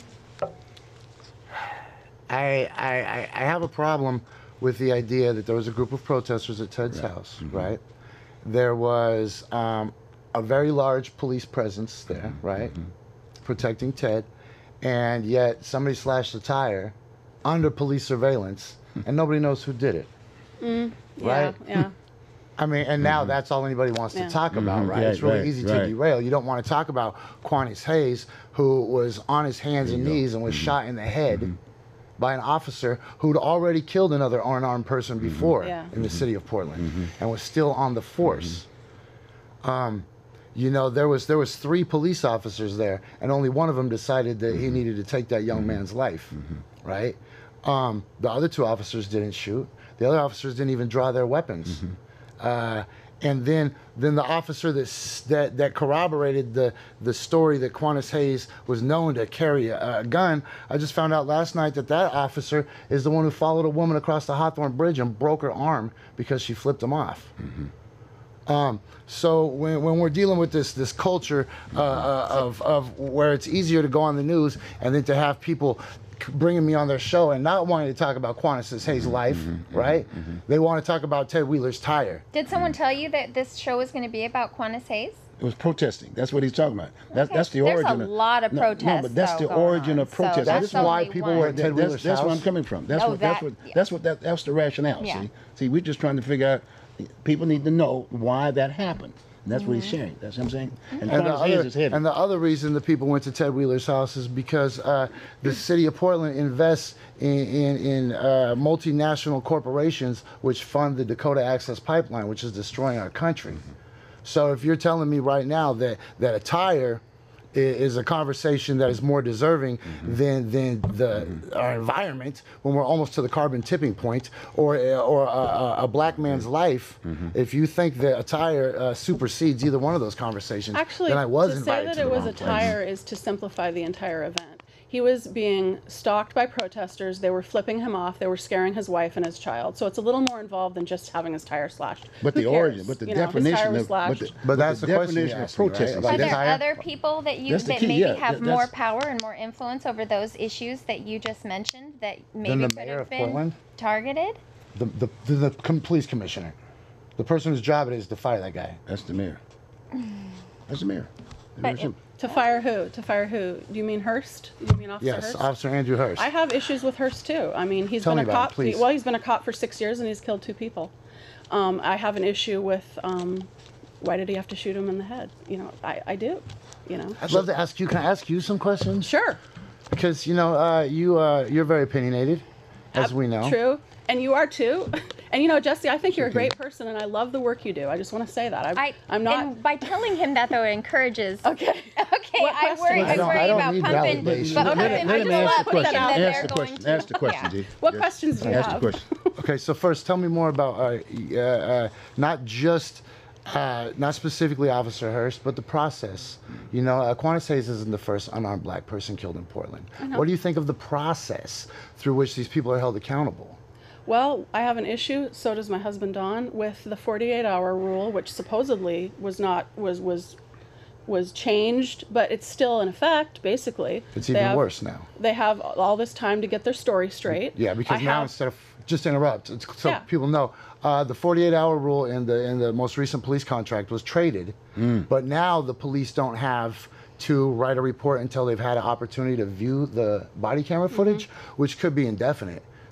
I, I, I have a problem with the idea that there was a group of protesters at Ted's right. house, mm-hmm. right? There was um, a very large police presence there, mm-hmm. right? Mm-hmm. Protecting Ted, and yet somebody slashed a tire under police surveillance, and nobody knows who did it, mm, right? Yeah, yeah. I mean, and now mm-hmm. that's all anybody wants yeah. to talk about, mm-hmm. right? Yeah, it's really right, easy right. to derail. You don't want to talk about Quantis Hayes, who was on his hands and go. knees and was mm-hmm. shot in the head. Mm-hmm. by an officer who'd already killed another unarmed person before Yeah. in the city of Portland mm-hmm. and was still on the force. Mm-hmm. Um, you know, there was there was three police officers there, and only one of them decided that he needed to take that young man's life, mm-hmm. right? Um, the other two officers didn't shoot. The other officers didn't even draw their weapons. Mm-hmm. Uh, and then then the officer that that that corroborated the the story that Quantis Hayes was known to carry a, a gun, I just found out last night that that officer is the one who followed a woman across the Hawthorne Bridge and broke her arm because she flipped him off. Mm-hmm. Um, so when, when we're dealing with this this culture uh, uh, of of where it's easier to go on the news and then to have people bringing me on their show and not wanting to talk about Quantis Hayes' life, mm-hmm, right? Mm-hmm. They want to talk about Ted Wheeler's tire. Did someone tell you that this show was going to be about Quantis Hayes? It was protesting. That's what he's talking about. That's Okay. that's the There's origin. a of, lot of no, protests. No, but that's though, the going origin on. of protest. So That's that's why only people one. were at Ted That- Wheeler's that's, that's house. where I'm coming from. That's Oh, what that's that- what yeah. that's what that that's the rationale. Yeah. See, see, we're just trying to figure out. People need to know why that happened. And that's Mm-hmm. what he's sharing. That's what I'm saying. And, And the, Quantis Hayes other, is heavy. and the other reason that people went to Ted Wheeler's house is because uh, the city of Portland invests in, in, in uh, multinational corporations which fund the Dakota Access Pipeline, which is destroying our country. Mm-hmm. So if you're telling me right now that, that a tire is a conversation that is more deserving mm-hmm. than than the mm-hmm. our environment when we're almost to the carbon tipping point, or or a, a black man's life, mm-hmm. if you think that a tire uh, supersedes either one of those conversations, Actually, then I was to say invited that to it the was wrong a place. tire is to simplify the entire event. He was being stalked by protesters. They were flipping him off. They were scaring his wife and his child. So it's a little more involved than just having his tire slashed. But Who the cares? origin, but the You know, his tire definition was of, but, slashed. the, But that's the the question you definition of asked me, right? protesting. Like Are there tire? other people that you That's the that key, maybe yeah. have That- more that's- power and more influence over those issues that you just mentioned that maybe the could mayor have of been Portland? targeted? The the, the the com- police commissioner, the person whose job it is to fire that guy. That's the mayor. That's the mayor. But Very it- To fire who? To fire who? Do you mean Hurst? Do you mean Officer Yes, Hurst? Officer Andrew Hurst. I have issues with Hurst too. I mean, he's Tell been me a about it, cop. please. Well, he's been a cop for six years and he's killed two people. Um, I have an issue with um, why did he have to shoot him in the head? You know, I, I do. You know. I'd love to ask you. Can I ask you some questions? Sure. Because you know, uh, you uh, you're very opinionated, as we know. True. And you are too. And you know, Jessie, I think you're a great person, and I love the work you do. I just want to say that. I'm, I, I'm not. And by telling him that, though, it encourages. Okay. Okay, What I question? worry, I I don't- worry I don't about need pumping, validation. but Let- pumping, let I him just ask love the putting question. that Ask they're the going question. to. Ask the question, Yeah. G. What Yes. questions do you Ask the have? question. Okay, so first, tell me more about uh, uh, uh, not just. Uh, not specifically Officer Hurst, but the process. You know, uh, Quantis Hayes isn't the first unarmed black person killed in Portland. What do you think of the process through which these people are held accountable? Well, I have an issue, so does my husband Don, with the forty-eight hour rule, which supposedly was not was was was changed, but it's still in effect, basically. It's They even have- worse now. They have all this time to get their story straight. Yeah, because I now have- instead of just to interrupt, it's, so Yeah. people know uh, the forty-eight hour rule in the in the most recent police contract was traded, but now the police don't have to write a report until they've had an opportunity to view the body camera footage, which could be indefinite.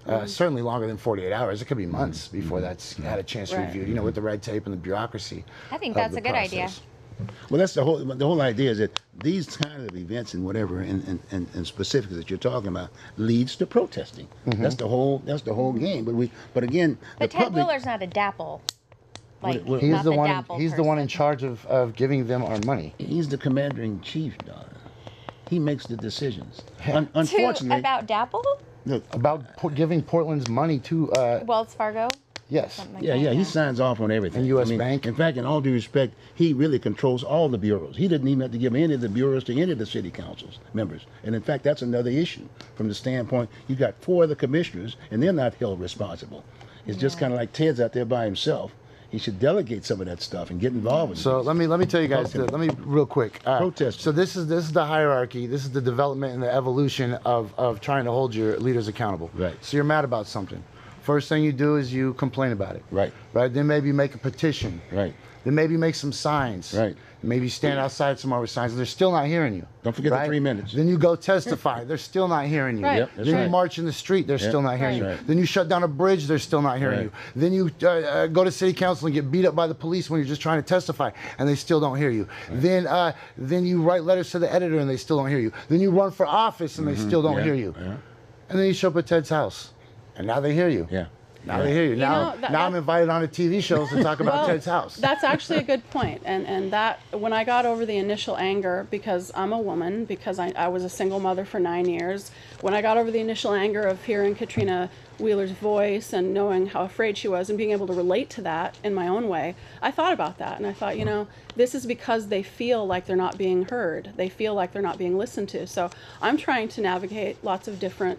Uh, certainly longer than forty-eight hours. It could be months before Mm-hmm. that's had a chance to Right. review. You know, with the red tape and the bureaucracy. I think of that's the a good idea. process. Well, that's the whole the whole idea is that these kind of events and whatever and, and, and, and specifics that you're talking about leads to protesting. Mm-hmm. That's the whole that's the whole game. But we but again, But the Ted public. Wheeler's not a dapple. Like, What- what- He's not the the one. dapple He's the one in person. charge of, of giving them our money. He's the commander in chief, daughter. He makes the decisions. Yeah. Un- To, unfortunately, about dapple? look, About po- giving Portland's money to. Uh, Wells Fargo? yes. Something like yeah, that, yeah, he signs off on everything. And U S I mean, Bank. In fact, in all due respect, he really controls all the bureaus. He doesn't even have to give any of the bureaus to any of the city councils members. And in fact, that's another issue from the standpoint you got four of the commissioners, and they're not held responsible. It's just Yeah. kind of like Ted's out there by himself. He should delegate some of that stuff and get involved with So it. let me let me tell you guys. The, let me real quick. Uh, Protest. So this is this is the hierarchy. This is the development and the evolution of of trying to hold your leaders accountable. Right. So you're mad about something. First thing you do is you complain about it. Right. Right. Then maybe make a petition. Right. Then maybe make some signs. Right. Maybe stand outside somewhere with signs, and they're still not hearing you. Don't forget the right? three minutes. Then you go testify. They're still not hearing you. Right. Yep, that's then right. you march in the street. They're Yep, still not hearing Right. you. that's right. Then you shut down a bridge. They're still not hearing Right. you. Then you uh, uh, go to city council and get beat up by the police when you're just trying to testify, and they still don't hear you. Then uh, then you write letters to the editor, and they still don't hear you. Then you run for office, and they still don't Yeah, hear you. yeah. And then you show up at Ted's house, and now they hear you. Yeah. Now Yeah. they hear you. You now know, that- now I'm that- invited on to T V shows to talk about Well, Ted's house. That's actually a good point. And and that when I got over the initial anger, because I'm a woman, because I, I was a single mother for nine years, when I got over the initial anger of hearing Katrina Wheeler's voice and knowing how afraid she was and being able to relate to that in my own way, I thought about that. And I thought, you know, this is because they feel like they're not being heard. They feel like they're not being listened to. So I'm trying to navigate lots of different,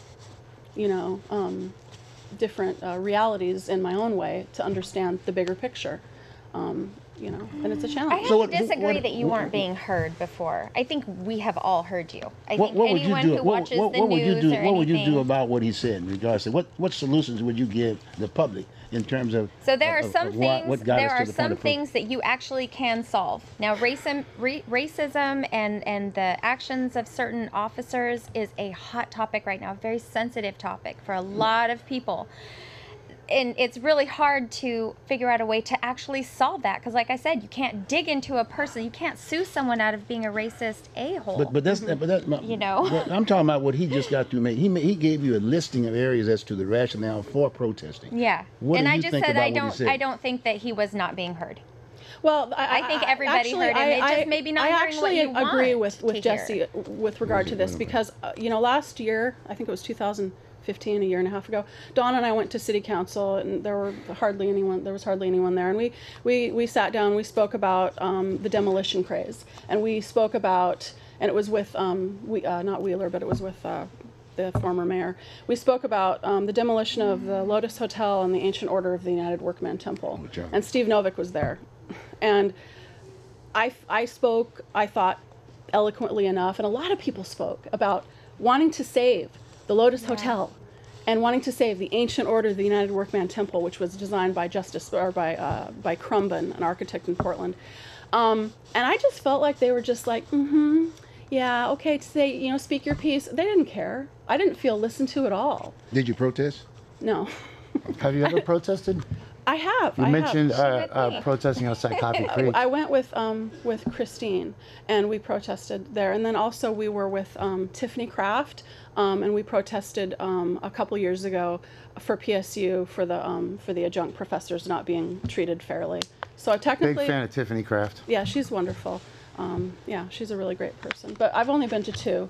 you know, um, different uh, realities in my own way to understand the bigger picture, um, you know, and it's a I challenge. have So to what- disagree what- that you what- weren't being heard before. I think we have all heard you. I What, think what would you anyone do? who What, watches what, the what would you news do? or What would you do anything- about what he said in regards to what? What solutions would you give the public in terms of? So there of- are of- some of what- things. what got There us to are the point some of pro- things that you actually can solve. Now, racism, ra- racism, and and the actions of certain officers is a hot topic right now. A very sensitive topic for a lot of people. And it's really hard to figure out a way to actually solve that because, like I said, you can't dig into a person. You can't sue someone out of being a racist a-hole. But but that's but that's my, You know? what- I'm talking about what he just got through. Make he ma- he gave you a listing of areas as to the rationale for protesting. yeah. What and do I you just think said about I what he don't. said? I don't think that he was not being heard. Well, I, I think everybody actually, heard him. It just maybe not I hearing actually what you agree want with, with to Jessie hear. with regard to this because, uh, you know, last year, I think it was two thousand fifteen, a year and a half ago, Dawn and I went to city council and there were hardly anyone, there was hardly anyone there. And we, we, we sat down, we spoke about um, the demolition craze. And we spoke about, and it was with, um, we, uh, not Wheeler, but it was with uh, the former mayor. We spoke about um, the demolition of the Lotus Hotel and the Ancient Order of the United Workmen Temple. Good job. And Steve Novick was there. And I, I spoke, I thought, eloquently enough, and a lot of people spoke about wanting to save the Lotus Hotel and wanting to save the Ancient Order of the United Workman Temple, which was designed by Justice or by uh, by Crumban, an architect in Portland. Um, and I just felt like they were just like, mm-hmm, yeah, okay, to say, you know, speak your piece. They didn't care. I didn't feel listened to at all. Did you protest? No. Have you ever protested? I have. You I mentioned have. uh, with uh, me. protesting outside Coffee Creek. I went with um, with Christine, and we protested there. And then also we were with um, Tiffany Kraft, um, and we protested um, a couple years ago for P S U for the um, for the adjunct professors not being treated fairly. So I Big technically, fan of Tiffany Kraft. yeah, she's wonderful. Um, yeah, she's a really great person. But I've only been to two,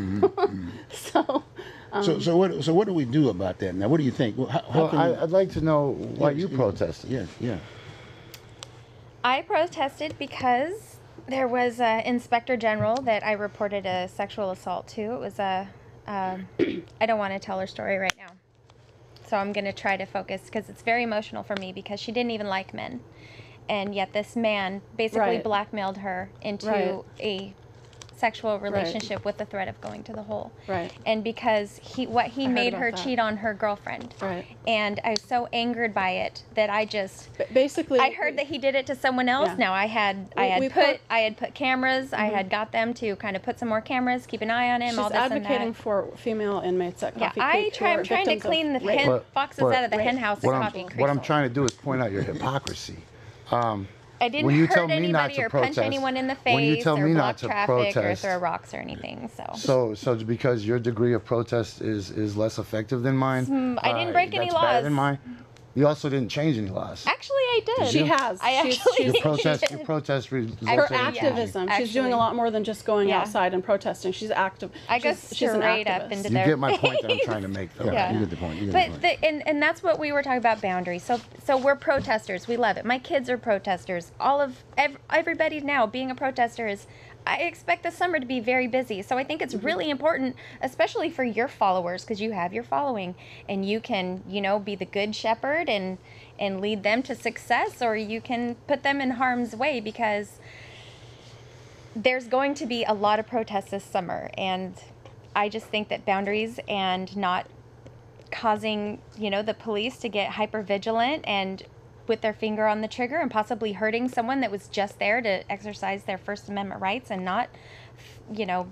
so. Um, so so what so what do we do about that now? What do you think? Well, how, how Well, can I, we- I'd like to know why Yeah, you yeah, protested. Yeah, yeah. I protested because there was an inspector general that I reported a sexual assault to. It was a, um, I don't want to tell her story right now. So I'm going to try to focus because it's very emotional for me because she didn't even like men. And yet this man basically Right. blackmailed her into Right. a sexual relationship with the threat of going to the hole. Right. And because he what he I heard made about her that. cheat on her girlfriend. Right. And I was so angered by it that I just But basically, I heard that he did it to someone else. Yeah. Now I had I We- had we put put- I had put cameras. I had got them to kind of put some more cameras, keep an eye on him. she's all this advocating and that. for female inmates at Yeah, Coffee I Creek. try. who are I'm trying to victims of clean the rape. hen, But- foxes but out of the Right. hen house What at I'm, Coffee Creek. what I'm trying to do is point out your hypocrisy. Um, I didn't when you hurt tell me anybody not to or protest, punch anyone in the face when you tell or me block not to traffic protest, or throw rocks or anything. So, So, so because your degree of protest is is less effective than mine, Mm, I didn't uh, break any that's better laws. than mine. You also didn't change any laws. actually, I did. She has. I She's- actually Your she's- protest, your protest her resulted Actually, in yeah. activism. She's doing Actually. a lot more than just going Yeah. outside and protesting. She's active. I go she's, she's an straight up activist. into You their get my point that I'm face. trying to make, though. Yeah, Yeah. you get the point. You get But the point. the, and and that's what we were talking about, boundaries. So so we're protesters. We love it. My kids are protesters. All of ev- everybody now being a protester is. I expect the summer to be very busy. So I think it's really important, especially for your followers, because you have your following, and you can you know be the good shepherd and and lead them to success, or you can put them in harm's way because there's going to be a lot of protests this summer, and I just think that boundaries and not causing, you know, the police to get hyper vigilant and with their finger on the trigger and possibly hurting someone that was just there to exercise their First Amendment rights and not, you know,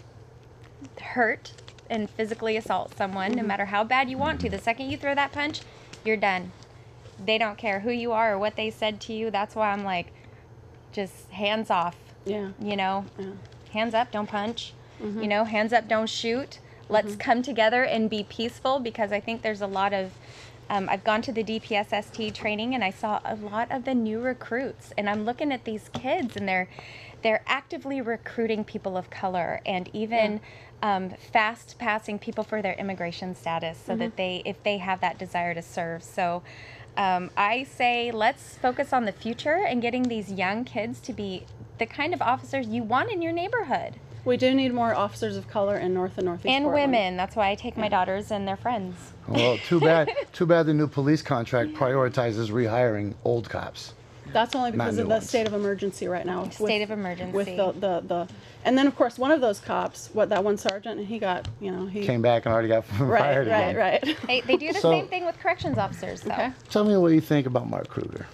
hurt and physically assault someone, no matter how bad you want to. The second you throw that punch, you're done. They don't care who you are or what they said to you. That's why I'm like, just hands off. Yeah. You know, Yeah. hands up, don't punch. You know, hands up, don't shoot. Let's come together and be peaceful, because I think there's a lot of, um, I've gone to the D P S S T training and I saw a lot of the new recruits, and I'm looking at these kids and they're, they're actively recruiting people of color and even um, fast passing people for their immigration status so that they, if they have that desire to serve. So um, I say let's focus on the future and getting these young kids to be the kind of officers you want in your neighborhood. We do need more officers of color in North and Northeast And Portland. women. That's why I take my daughters and their friends. Well, too bad. Too bad the new police contract prioritizes rehiring old cops. That's only because Not of new the ones. state of emergency right now. with- State of emergency. With the, the, the, and then of course one of those cops, what that one sergeant, and he got, you know, he. Came back and already got Right, fired right, again. right. They, they do the So- same thing with corrections officers, though. Okay. Tell me what you think about Mark Kruger.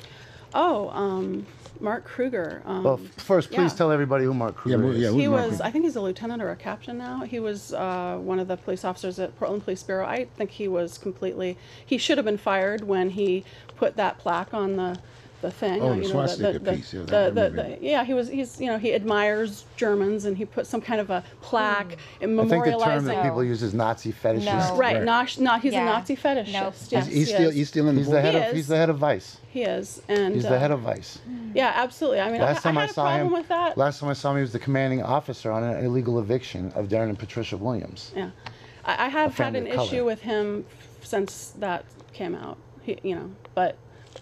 Oh, um, Mark Kruger. Um, Well, f- first, please yeah. tell everybody who Mark Kruger Yeah, well, is. yeah, He Who's Mark was, Kruger? I think he's a lieutenant or a captain now. He was uh, one of the police officers at Portland Police Bureau. I think he was completely, he should have been fired when he put that plaque on the, the thing. Oh, uh, the you know, swastika the, piece, yeah, I The, the, remember the, that. yeah, he was, he's, you know, he admires Germans and he put some kind of a plaque and I think the term memorializing. that people use is Nazi fetishist. No. Right, Right. not, not, he's Yeah. a Nazi fetishist. Nope. Yes, He's, he's he still is. he's still in the He's the board. head He of is. he's the head of Vice. He is, and He's the uh, head of Vice. yeah, absolutely. I mean, Last I, time I I, had a saw problem him, with that. last time I saw him, he was the commanding officer on an illegal eviction of Darren and Patricia Williams. Yeah, I, I have had family an of color. issue with him since that came out. He, you know, but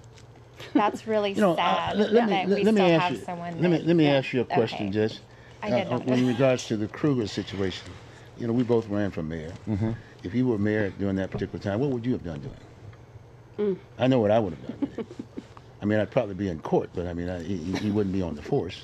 That's really You know, uh, sad let, let that me we let, let me still ask have you. someone Let me that- let me yeah. ask you a question, Okay. Jess. I did uh, not in know. regards to the Kruger situation. You know, we both ran for mayor. Mm-hmm. If you were mayor during that particular time, what would you have done to Mm. it? I know what I would have done with it. I mean, I'd probably be in court, but I mean, I, he, he wouldn't be on the force.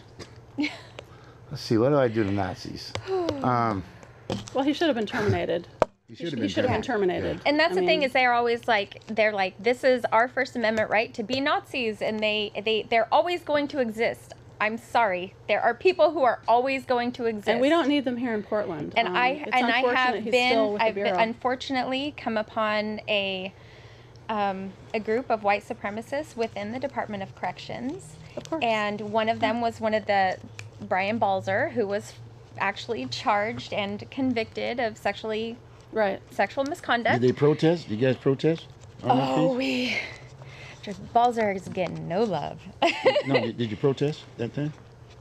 Let's see, what do I do to Nazis? Um, well, he should have been terminated. He He, should sh- have he been. should have been terminated. terminated. And that's I the thing mean, is they're always like they're like this is our First Amendment right to be Nazis, and they they they're always going to exist. I'm sorry, there are people who are always going to exist, and we don't need them here in Portland. And Um, I it's and I unfortunate have he's still been with the I've been, Bureau. unfortunately come upon a um, a group of white supremacists within the Department of Corrections, Of course. and one of them was one of the Brian Balzer, who was actually charged and convicted of sexually right. sexual misconduct. Did they protest? Did you guys protest? on that Oh, piece? we. Just Balzer is getting no love. No, did, did you protest that thing?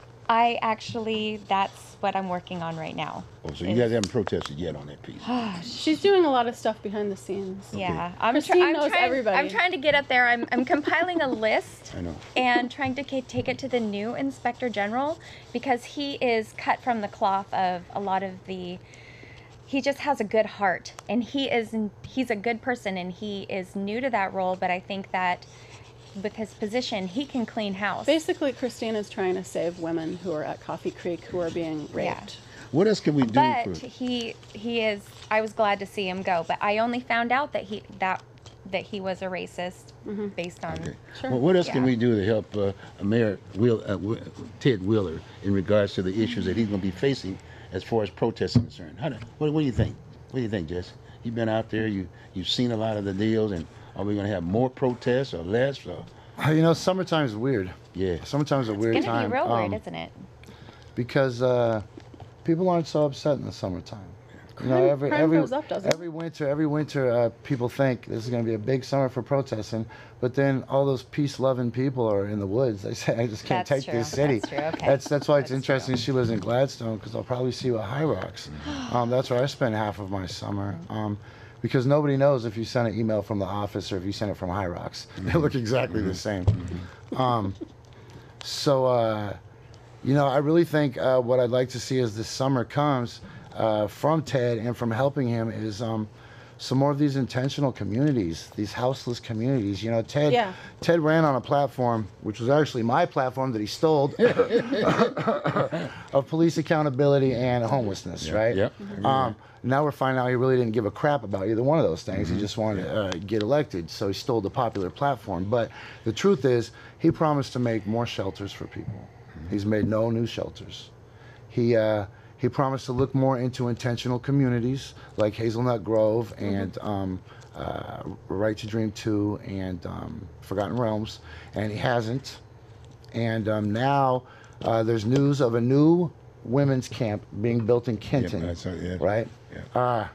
I actually, that's what I'm working on right now. Oh, so you guys haven't protested yet on that piece. She's doing a lot of stuff behind the scenes. Yeah, I'm, Christine I'm knows trying. everybody. I'm trying to get up there. I'm, I'm compiling a list I know. and trying to ca- take it to the new Inspector General, because he is cut from the cloth of a lot of the. He just has a good heart, and he is he's a good person, and he is new to that role. But I think that with his position, he can clean house. Basically, Christine is trying to save women who are at Coffee Creek who are being raped. Yeah. What else can we do? But for... he he is. I was glad to see him go, but I only found out that he that that he was a racist mm-hmm. based on. Okay. Sure. Well, what else yeah. can we do to help uh, Mayor Will, uh, Will, Ted Wheeler in regards to the issues that he's going to be facing as far as protests are concerned? How do, what, what do you think? What do you think, Jess? You've been out there. You you've seen a lot of the deals, and are we going to have more protests or less? Or? You know, summertime's weird. Yeah. Summertime's a It's weird gonna time. be real um, weird, isn't it? Because uh, people aren't so upset in the summertime. You know, Crime- every crime every goes up, doesn't it? every winter, every winter, uh, people think this is going to be a big summer for protesting, but then all those peace-loving people are in the woods. They say, "I just can't That's take true. this city." That's true. Okay. That's that's why it's That's interesting true. she lives in Gladstone, because I'll probably see you at High Rocks. Um, that's where I spend half of my summer. Um, because nobody knows if you send an email from the office or if you send it from High Rocks. They look exactly the same. Um, so, uh, you know, I really think uh, what I'd like to see as this summer comes uh, from Ted and from helping him is um, some more of these intentional communities, these houseless communities. You know, Ted Yeah. Ted ran on a platform, which was actually my platform that he stole, of police accountability and homelessness, right? Yep. Um, now we're finding out he really didn't give a crap about either one of those things. He just wanted to uh, get elected, so he stole the popular platform. But the truth is, he promised to make more shelters for people. He's made no new shelters. He uh, he promised to look more into intentional communities like Hazelnut Grove and um, uh, Right to Dream two and um, Forgotten Realms, and he hasn't. And um, now uh, there's news of a new women's camp being built in Kenton, Yeah, that's, uh, yeah. right? Yeah. Uh,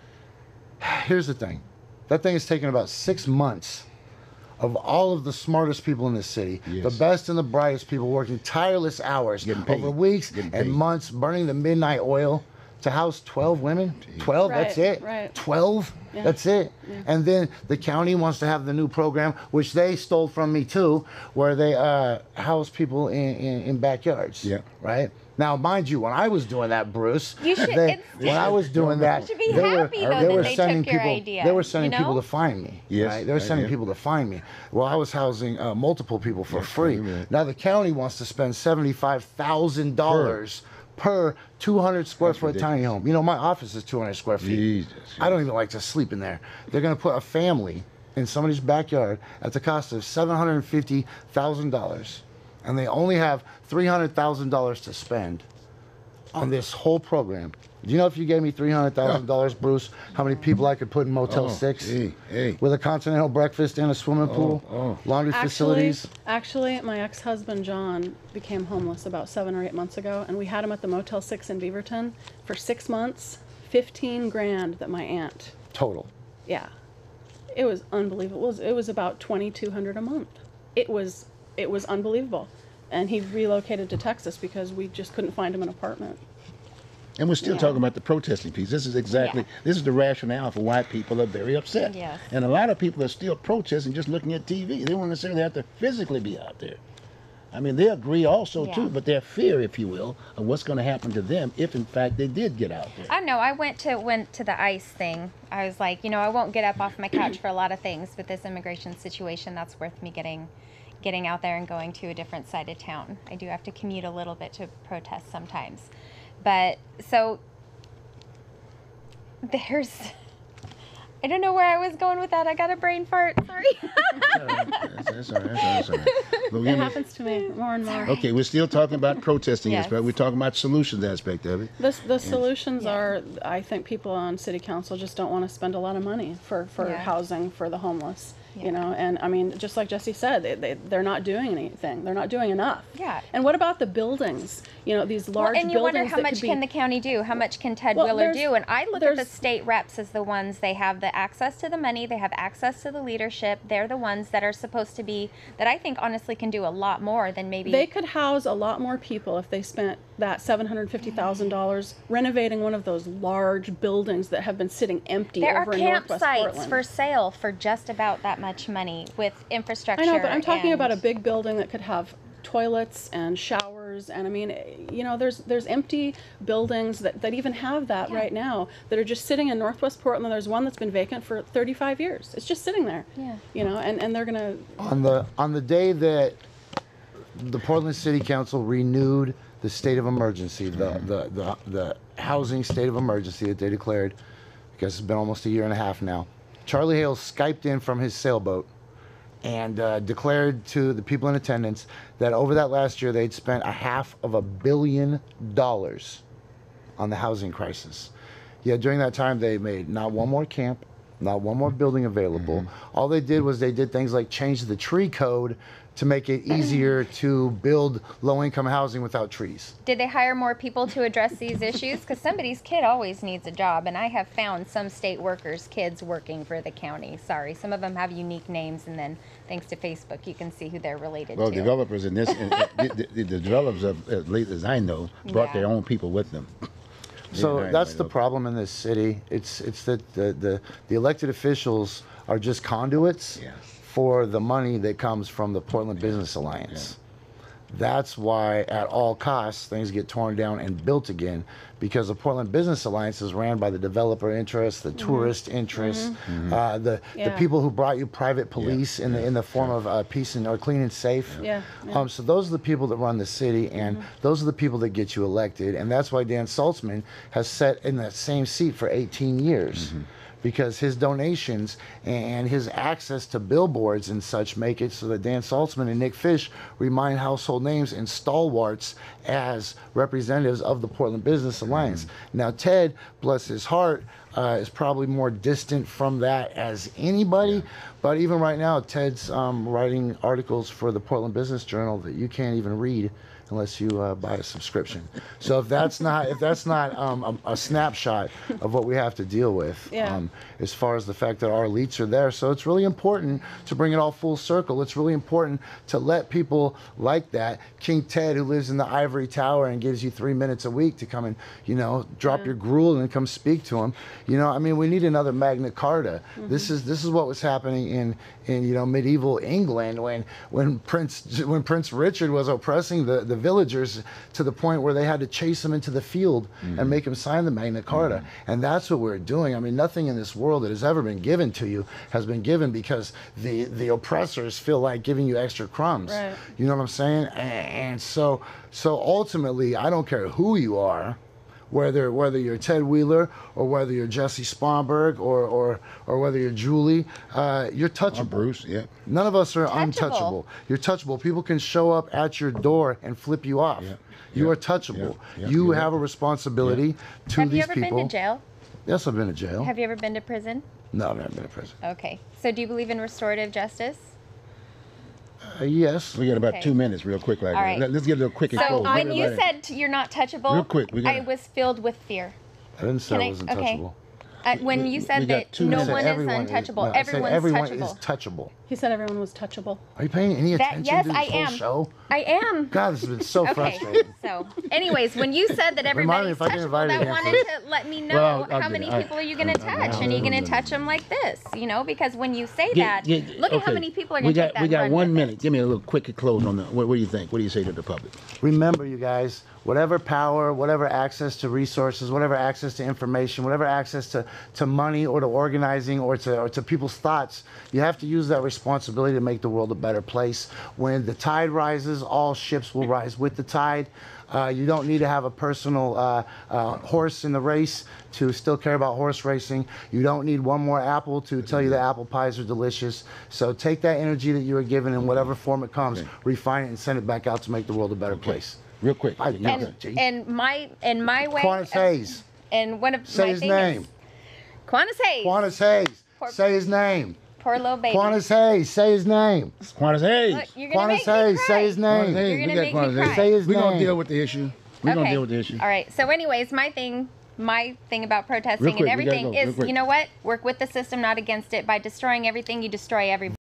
here's the thing. That thing has taken about six months of all of the smartest people in the city, Yes. the best and the brightest people working tireless hours Getting paid. over weeks Getting and paid. months, burning the midnight oil to house twelve women. twelve, that's Right, it? right. twelve, Yeah. that's it. And then the county wants to have the new program, which they stole from me too, where they uh, house people in, in, in backyards. Yeah. Right? Now, mind you, when I was doing that, Bruce, You should- they, it's- when I was doing that, should be they were, happy, though, they that were they sending took your people. idea, They were sending you people know? to find me. Yes, Right? They were right, sending yeah. people to find me. Well, I was housing uh, multiple people for Yeah, free. right. Now the county wants to spend seventy-five thousand dollars per two hundred square That's foot ridiculous. tiny home. You know, my office is two hundred square feet. Jesus, I don't even like to sleep in there. They're going to put a family in somebody's backyard at the cost of seven hundred fifty thousand dollars, and they only have three hundred thousand dollars to spend on this whole program. Do you know if you gave me three hundred thousand dollars, Bruce, how many people I could put in Motel Oh, six? hey, hey. With a continental breakfast and a swimming pool, oh. laundry Actually, facilities. actually, my ex-husband John became homeless about seven or eight months ago, and we had him at the Motel six in Beaverton for six months, fifteen grand that my aunt. Total. Yeah, it was unbelievable. It was it was about twenty-two hundred a month. It was it was unbelievable, and he relocated to Texas because we just couldn't find him an apartment. And we're still Yeah. talking about the protesting piece. This is exactly, Yeah. this is the rationale for why people are very upset. Yes. And a lot of people are still protesting just looking at T V. They don't necessarily have to physically be out there. I mean, they agree also Yeah. too, but their fear, if you will, of what's going to happen to them if in fact they did get out there. I know. I went to went to the ICE thing. I was like, you know, I won't get up off my couch for a lot of things, but this immigration situation, that's worth me getting getting out there and going to a different side of town. I do have to commute a little bit to protest sometimes. But so there's I don't know where I was going with that. I got a brain fart. Sorry. That's, that's all right. That's all right. But we It may- happens to me more and more. okay, we're still talking about protesting Yes. aspect. We're talking about solutions aspect of it. The, the solutions Yeah. are, I think people on city council just don't want to spend a lot of money for, for Yeah. housing for the homeless, Yeah. you know, and I mean, just like Jessie said, they, they, they're not doing anything. They're not doing enough. Yeah. And what about the buildings? You know, these large Well, and you buildings wonder how that much could be, can the county do? How much can Ted Well, Wheeler there's- do? And I look at the there's- state reps as the ones, they have the access to the money, they have access to the leadership. They're the ones that are supposed to be, that I think honestly can do a lot more than maybe. they could house a lot more people if they spent that seven hundred fifty thousand dollars renovating one of those large buildings that have been sitting empty there are over in Northwest campsites Portland. for sale for just about that much money with infrastructure. I know, but I'm talking and- about a big building that could have toilets and showers stores, and I mean, you know, there's there's empty buildings that, that even have that Yeah. right now that are just sitting in Northwest Portland. There's one that's been vacant for thirty-five years. It's just sitting there. Yeah. You know, and, and they're gonna. On the on the day that the Portland City Council renewed the state of emergency, the the the, the housing state of emergency that they declared, I guess it's been almost a year and a half now. Charlie Hale Skyped in from his sailboat and uh, declared to the people in attendance that over that last year they'd spent a half of a billion dollars on the housing crisis. Yet during that time they made not one more camp, not one more building available. Mm-hmm. All they did was they did things like change the tree code to make it easier to build low-income housing without trees. Did they hire more people to address these issues? Because somebody's kid always needs a job, and I have found some state workers' kids working for the county. Sorry, some of them have unique names, and then thanks to Facebook, you can see who they're related Well, to. developers in this, in, the, the, the developers, of, at least as I know, brought Yeah. their own people with them. So Yeah, that's right, the okay. problem in this city. It's it's that the, the, the elected officials are just conduits Yeah. for the money that comes from the Portland Business Alliance. That's why at all costs things get torn down and built again, because the Portland Business Alliance is ran by the developer interests, the tourist interests, uh, the Yeah. the people who brought you private police in the in the form of uh, peace and or clean and safe. Yeah, yeah. Um, so those are the people that run the city, and those are the people that get you elected, and that's why Dan Saltzman has sat in that same seat for eighteen years. Because his donations and his access to billboards and such make it so that Dan Saltzman and Nick Fish remind household names and stalwarts as representatives of the Portland Business Alliance. Now, Ted, bless his heart, uh, is probably more distant from that as anybody. But even right now, Ted's um, writing articles for the Portland Business Journal that you can't even read unless you uh, buy a subscription. So if that's not if that's not um, a, a snapshot of what we have to deal with, Yeah. um, as far as the fact that our elites are there. So it's really important to bring it all full circle. It's really important to let people like that, King Ted, who lives in the ivory tower and gives you three minutes a week to come and, you know, drop Yeah. your gruel and come speak to him. You know, I mean, we need another Magna Carta. This is this is what was happening in in you know medieval England when when Prince when Prince Richard was oppressing the the villagers to the point where they had to chase them into the field and make them sign the Magna Carta. And that's what we're doing. I mean, nothing in this world that has ever been given to you has been given because the the oppressors feel like giving you extra crumbs. Right. You know what I'm saying? And, and so so ultimately, I don't care who you are, whether whether you're Ted Wheeler or whether you're Jessie Sponberg or or or whether you're Julie, uh, you're touchable. Or Bruce, yeah. None of us are Touchable. untouchable. You're touchable. People can show up at your door and flip you off. Yeah. You Yeah. are touchable. Yeah. Yeah. You Yeah. have a responsibility to Have these you ever people. been to jail? Yes, I've been to jail. Have you ever been to prison? No, I've never been to prison. Okay. So do you believe in restorative justice? Uh, yes. We got about Okay. two minutes, real quick, right All now. right. Let, let's get a little quick and So close. when you Everybody- said you're not touchable, Real quick, we gotta- I was filled with fear. I didn't say Can I I- wasn't okay. touchable. Uh, when we- you we said got that two no minutes. one I is said everyone untouchable, no, I said everyone's everyone touchable. is touchable. He said everyone was touchable. Are you paying any That- attention yes, to this I whole am. show? I am. God, this has been so Okay. frustrating. So, anyways, when you said that Remind me everybody's if I get touchable, invited that again, wanted please. to let me know Well, I'll- I'll how get many it. I- people are you going to I- I- touch, I- and are you I- going I- to touch them like this? You know, because when you say Yeah, that, yeah, look at how okay. many people are we going to got, take that. We got and run one with minute. it. Give me a little quick close on that. What, what do you think? What do you say to the public? Remember, you guys, whatever power, whatever access to resources, whatever access to information, whatever access to, to money or to organizing or to, or to people's thoughts, you have to use that responsibility to make the world a better place. When the tide rises, all ships will rise with the tide. Uh, you don't need to have a personal uh, uh, horse in the race to still care about horse racing. You don't need one more apple to tell you that apple pies are delicious. So take that energy that you are given in whatever form it comes, Okay. refine it, and send it back out to make the world a better place. Real quick. I- Yeah, And, okay. Gee. and my and my way. Quantas Hayes. And one of Say my his thing name. Is, Quantas Hayes. Quantas Hayes. Poor- Say his name. Poor little baby. Quantas Hayes. Say his name. Quantas Hayes. Look, you're gonna Quantas make me Hayes. cry. Say his Quantas name. Hayes. You're We gonna got make me Quantas cry. Hayes. Say his We're going to name. deal with the issue. We're going to deal with the issue. All right. So, anyways, my thing, my thing about protesting Real quick, and we gotta everything go, real is, quick. you know what? Work with the system, not against it. By destroying everything, you destroy everybody.